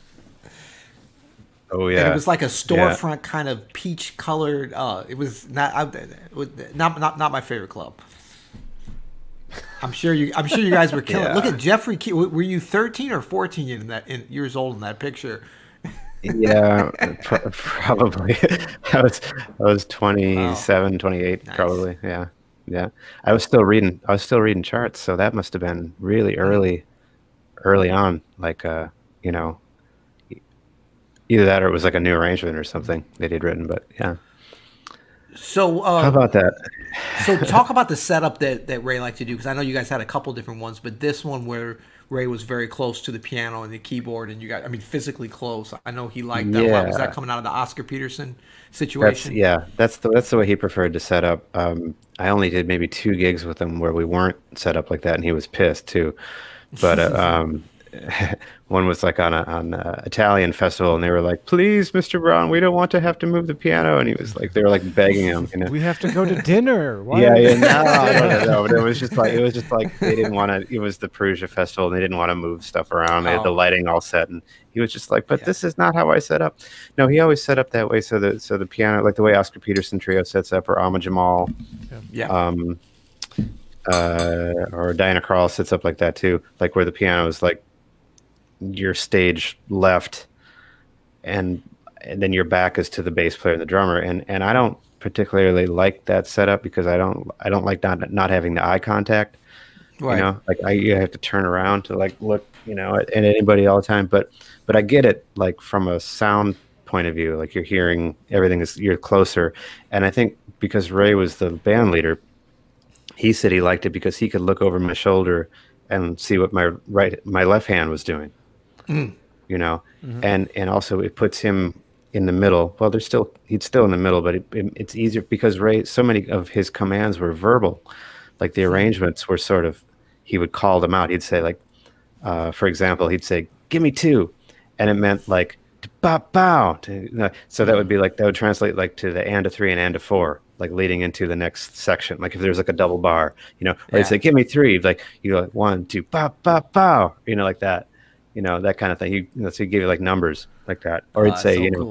Oh yeah, and it was like a storefront kind of peach colored. It was not my favorite club. I'm sure you guys were killing. Look at Geoffrey. Were you 13 or 14 years old in that picture? Yeah, probably. I was 27, 28, nice. Probably. Yeah. I was still reading charts, so that must have been really early on. Like, you know, either that or it was like a new arrangement or something that he'd written. But yeah. So how about that? So talk about the setup that Ray liked to do, because I know you guys had a couple different ones, but this one where Ray was very close to the piano and the keyboard, and you guys, I mean, physically close. I know he liked that a lot. Was that coming out of the Oscar Peterson situation? That's the way he preferred to set up. I only did maybe 2 gigs with him where we weren't set up like that, and he was pissed too. But one was like on a Italian festival, and they were like, "Please, Mr. Brown, we don't want to have to move the piano." And he was like, they were like begging him, you know, "We have to go to dinner." No. But it was just like they didn't want to. It was the Perugia festival, and they didn't want to move stuff around. They had the lighting all set, and he was just like, "But this is not how I set up." No, he always set up that way, so the piano, like the way Oscar Peterson Trio sets up, or Amma Jamal, or Diana Krall sets up like that too, like where the piano is like your stage left, and then your back is to the bass player and the drummer, and I don't particularly like that setup because I don't like not having the eye contact, right. You know, like you have to turn around to like look, you know, at anybody all the time, but I get it, like from a sound point of view, like you're hearing everything, you're closer. And I think because Ray was the band leader, he said he liked it because he could look over my shoulder and see what my left hand was doing. You know, and also it puts him in the middle. Well, he's still in the middle, but it's easier because Ray, so many of his commands were verbal, like the arrangements were sort of, he would call them out. He'd say like, for example, he'd say, "Give me 2," and it meant like bow bow. So that would be like, that would translate like to the and to 3 and to 4, like leading into the next section. Like if there's like a double bar, you know, or he'd say, "Give me 3," like you go like 1, 2, bow bow bow, you know, like that. You know, that kind of thing. So he gave you like numbers like that. Or he'd say, you know, cool.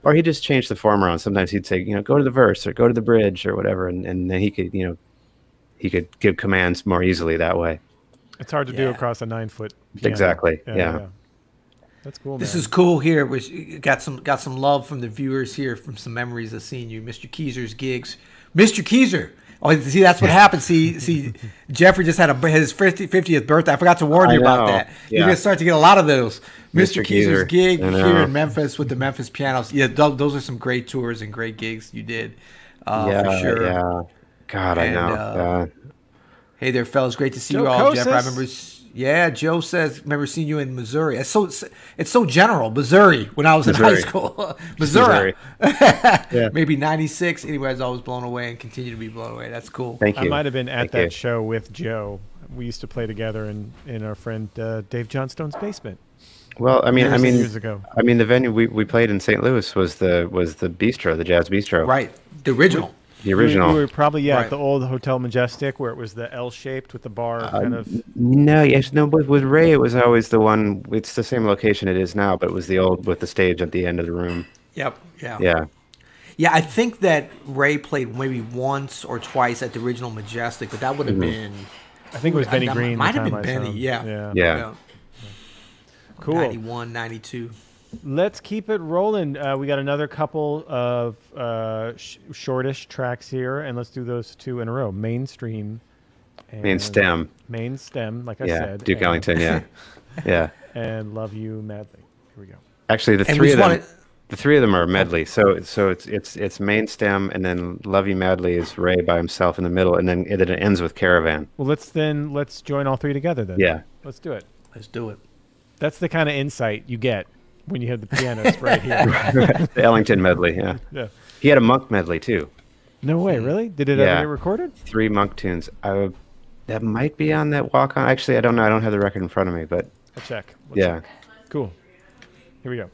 or he just changed the form around. Sometimes he'd say, go to the verse or go to the bridge or whatever, and then he could, he could give commands more easily that way. It's hard to do across a 9-foot piano. Exactly. Yeah. That's cool, man. This is cool here. We got some love from the viewers here, from some memories of seeing you. Mr. Keezer's gigs. Mr. Keezer. Oh, see, that's what happened. See, Geoffrey just had his 50th birthday. I forgot to warn you about that. Yeah. You're going to start to get a lot of those. Mr. Keezer's Keezer. gig here in Memphis with the Memphis Pianists. Yeah, those are some great tours and great gigs you did, for sure. Yeah. God, I know. Hey there, fellas. Great to see Joe you all, Kosis. Jeff. I remember. Yeah, Joe says, remember seeing you in Missouri. It's so general. Missouri, when I was in high school. Missouri. Maybe 96. Anyway, I was always blown away and continue to be blown away. That's cool. Thank you. I might have been at that show with Joe. We used to play together in our friend Dave Johnstone's basement. Well, years ago. The venue we played in St. Louis was the bistro, the Jazz Bistro. Right. The original. The original. We were probably at the old Hotel Majestic where it was the L-shaped with the bar kind of. No. With Ray, it was always the one. It's the same location it is now, but it was the old with the stage at the end of the room. Yep. Yeah. Yeah. Yeah, I think that Ray played maybe once or twice at the original Majestic, but that would have been. I think it was Benny Green. Might have been Benny. Yeah. Cool. 91, 92. Let's keep it rolling. We got another couple of shortish tracks here, and let's do those two in a row. Mainstream. Main stem, like I said. Duke Ellington, yeah. And Love You Madly. Here we go. Actually, the three of them are medley. So it's main stem, and then Love You Madly is Ray by himself in the middle, and then it ends with Caravan. Well, let's join all three together then. Yeah. Let's do it. Let's do it. That's the kind of insight you get when you have the pianist right here. The Ellington medley, yeah. He had a Monk medley too. No way, really? Did it ever get recorded? 3 Monk tunes. That might be on that walk on. Actually, I don't know. I don't have the record in front of me, but I'll check. Check. Cool. Here we go.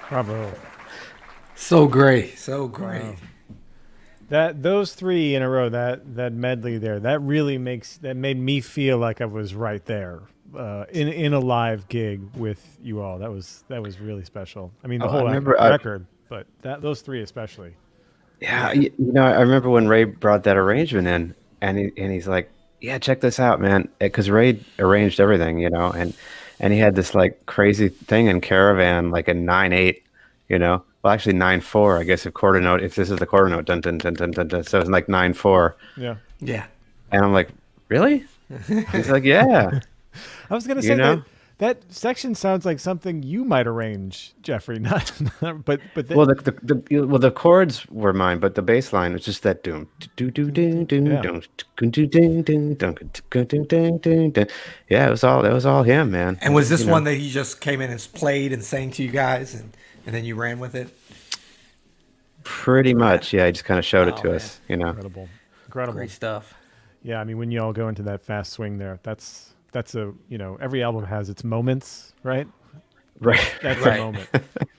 Bravo. So great. So great. Wow. Those three in a row, that medley there, that made me feel like I was right there in a live gig with you all. That was really special. I mean, the whole record, but those three especially. Yeah, you know, I remember when Ray brought that arrangement in, and he's like, "Yeah, check this out, man," because Ray arranged everything, you know, and he had this like crazy thing in Caravan, like a 9/8, you know. Well, actually 9/4, I guess, if quarter note. If this is the quarter note, dun dun dun dun dun dun. So it's like 9/4. Yeah. Yeah. And I'm like, really? He's like, yeah. I was gonna say that section sounds like something you might arrange, Geoffrey. Not but well, the chords were mine, but the bass line was just that doom do do do do do. Yeah, it was all him, man. And was this one that he just came in and played and sang to you guys, and then you ran with it? Pretty much, yeah. He just kind of showed it to us, you know. Incredible, great stuff. Yeah, I mean, when you all go into that fast swing there, that's a, you know, every album has its moments, right? Right. That's a moment.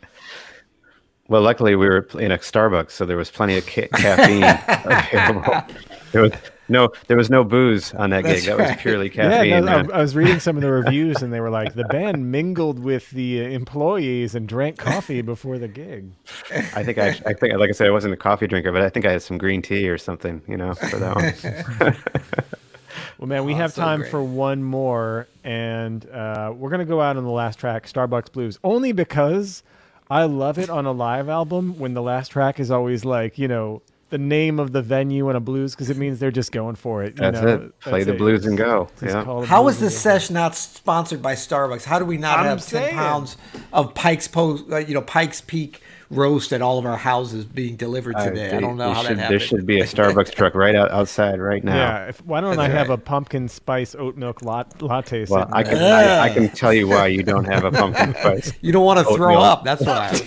Well, luckily we were in a Starbucks, so there was plenty of caffeine available. There was no booze on that gig. That was purely caffeine. Yeah, no, I was reading some of the reviews, and they were like, the band mingled with the employees and drank coffee before the gig. I think, like I said, I wasn't a coffee drinker, but I think I had some green tea or something, you know, for that one. Well, man, we have time for one more, and we're going to go out on the last track, Starbucks Blues, only because I love it on a live album when the last track is always like, you know, the name of the venue and a blues, because it means they're just going for it. That's it. Play the blues and go. Yeah. How is this sesh not sponsored by Starbucks? How do we not have 10 pounds of Pike's Peak roast at all of our houses being delivered today? I don't know how that happened. There should be a Starbucks truck right outside right now. Yeah. Why don't I have a pumpkin spice oat milk latte? Well, I can tell you why you don't have a pumpkin spice. You don't want to throw up. That's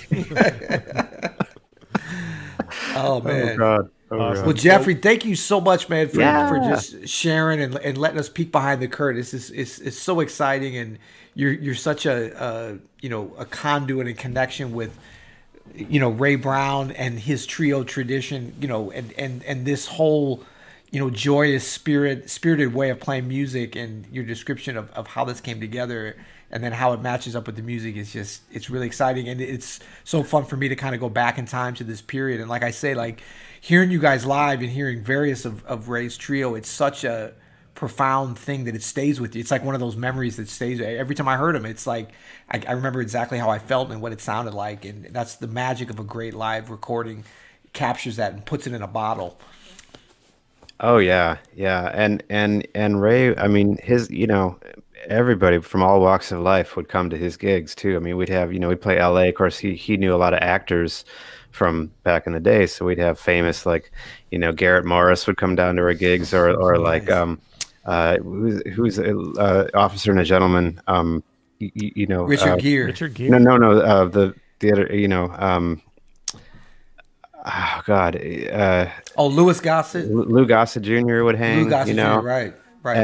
why. Oh man! Oh God! Awesome. Well, Geoffrey, thank you so much, man, for just sharing and letting us peek behind the curtain. It's so exciting, and you're such a conduit and connection with Ray Brown and his trio tradition, and this whole joyous spirited way of playing music, and your description of how this came together. And then how it matches up with the music is it's really exciting. And it's so fun for me to kind of go back in time to this period. And like I say, like hearing you guys live and hearing various of Ray's trio, it's such a profound thing that it stays with you. It's like one of those memories that stays. Every time I heard him, it's like I remember exactly how I felt and what it sounded like. And that's the magic of a great live recording. It captures that and puts it in a bottle. Oh yeah. And Ray, I mean, his, everybody from all walks of life would come to his gigs too. I mean, we'd have, we'd play LA. Of course, he knew a lot of actors from back in the day. So we'd have famous, like, Garrett Morris would come down to our gigs, or like, who's Officer and a Gentleman, Richard Gere. Richard Gere. No, the other, oh God. Louis Gossett. Lou Gossett Jr. would hang, Lou Gossett Jr., right.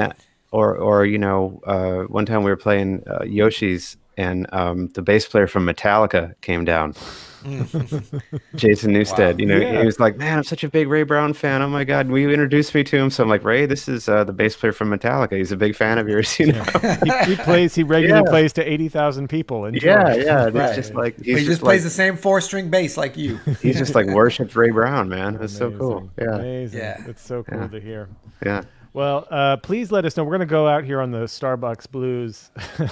Or one time we were playing Yoshi's, and the bass player from Metallica came down. Jason Newsted. He was like, "Man, I'm such a big Ray Brown fan. Oh my God, will you introduce me to him?" So I'm like, "Ray, this is the bass player from Metallica. He's a big fan of yours." He regularly plays to 80,000 people. Yeah. Right. Just like he just plays the same 4-string bass like you. He's just like worshipped Ray Brown, man. It was so cool. Yeah, amazing. Yeah, it's so cool to hear. Yeah. Well, please let us know. We're going to go out here on the Starbucks Blues.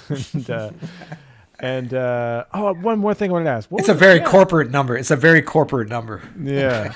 One more thing I wanted to ask. It's a very corporate number. It's a very corporate number. Yeah.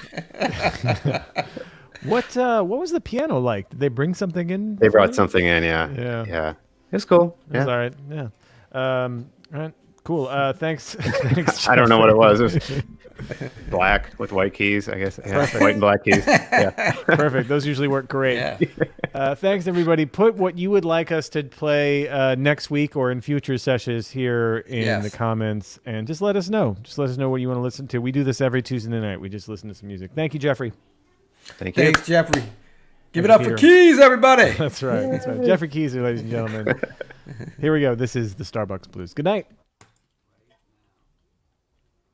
What was the piano like? Did they bring something in? They brought something in, yeah. It was cool. It was all right. Yeah. All right. Cool. Thanks. Thanks, I don't know what it was. It was black with white keys, I guess. Yeah, white and black keys. Yeah. Perfect. Those usually work great. Yeah. Thanks, everybody. Put what you would like us to play next week or in future sessions here in the comments, and just let us know. Just let us know what you want to listen to. We do this every Tuesday night. We just listen to some music. Thank you, Geoffrey. Thank you. Thanks, Geoffrey. Give it up for Keys, everybody. That's right. Geoffrey Keezer, ladies and gentlemen. Here we go. This is the Starbucks Blues. Good night.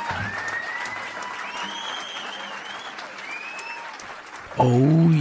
Oh,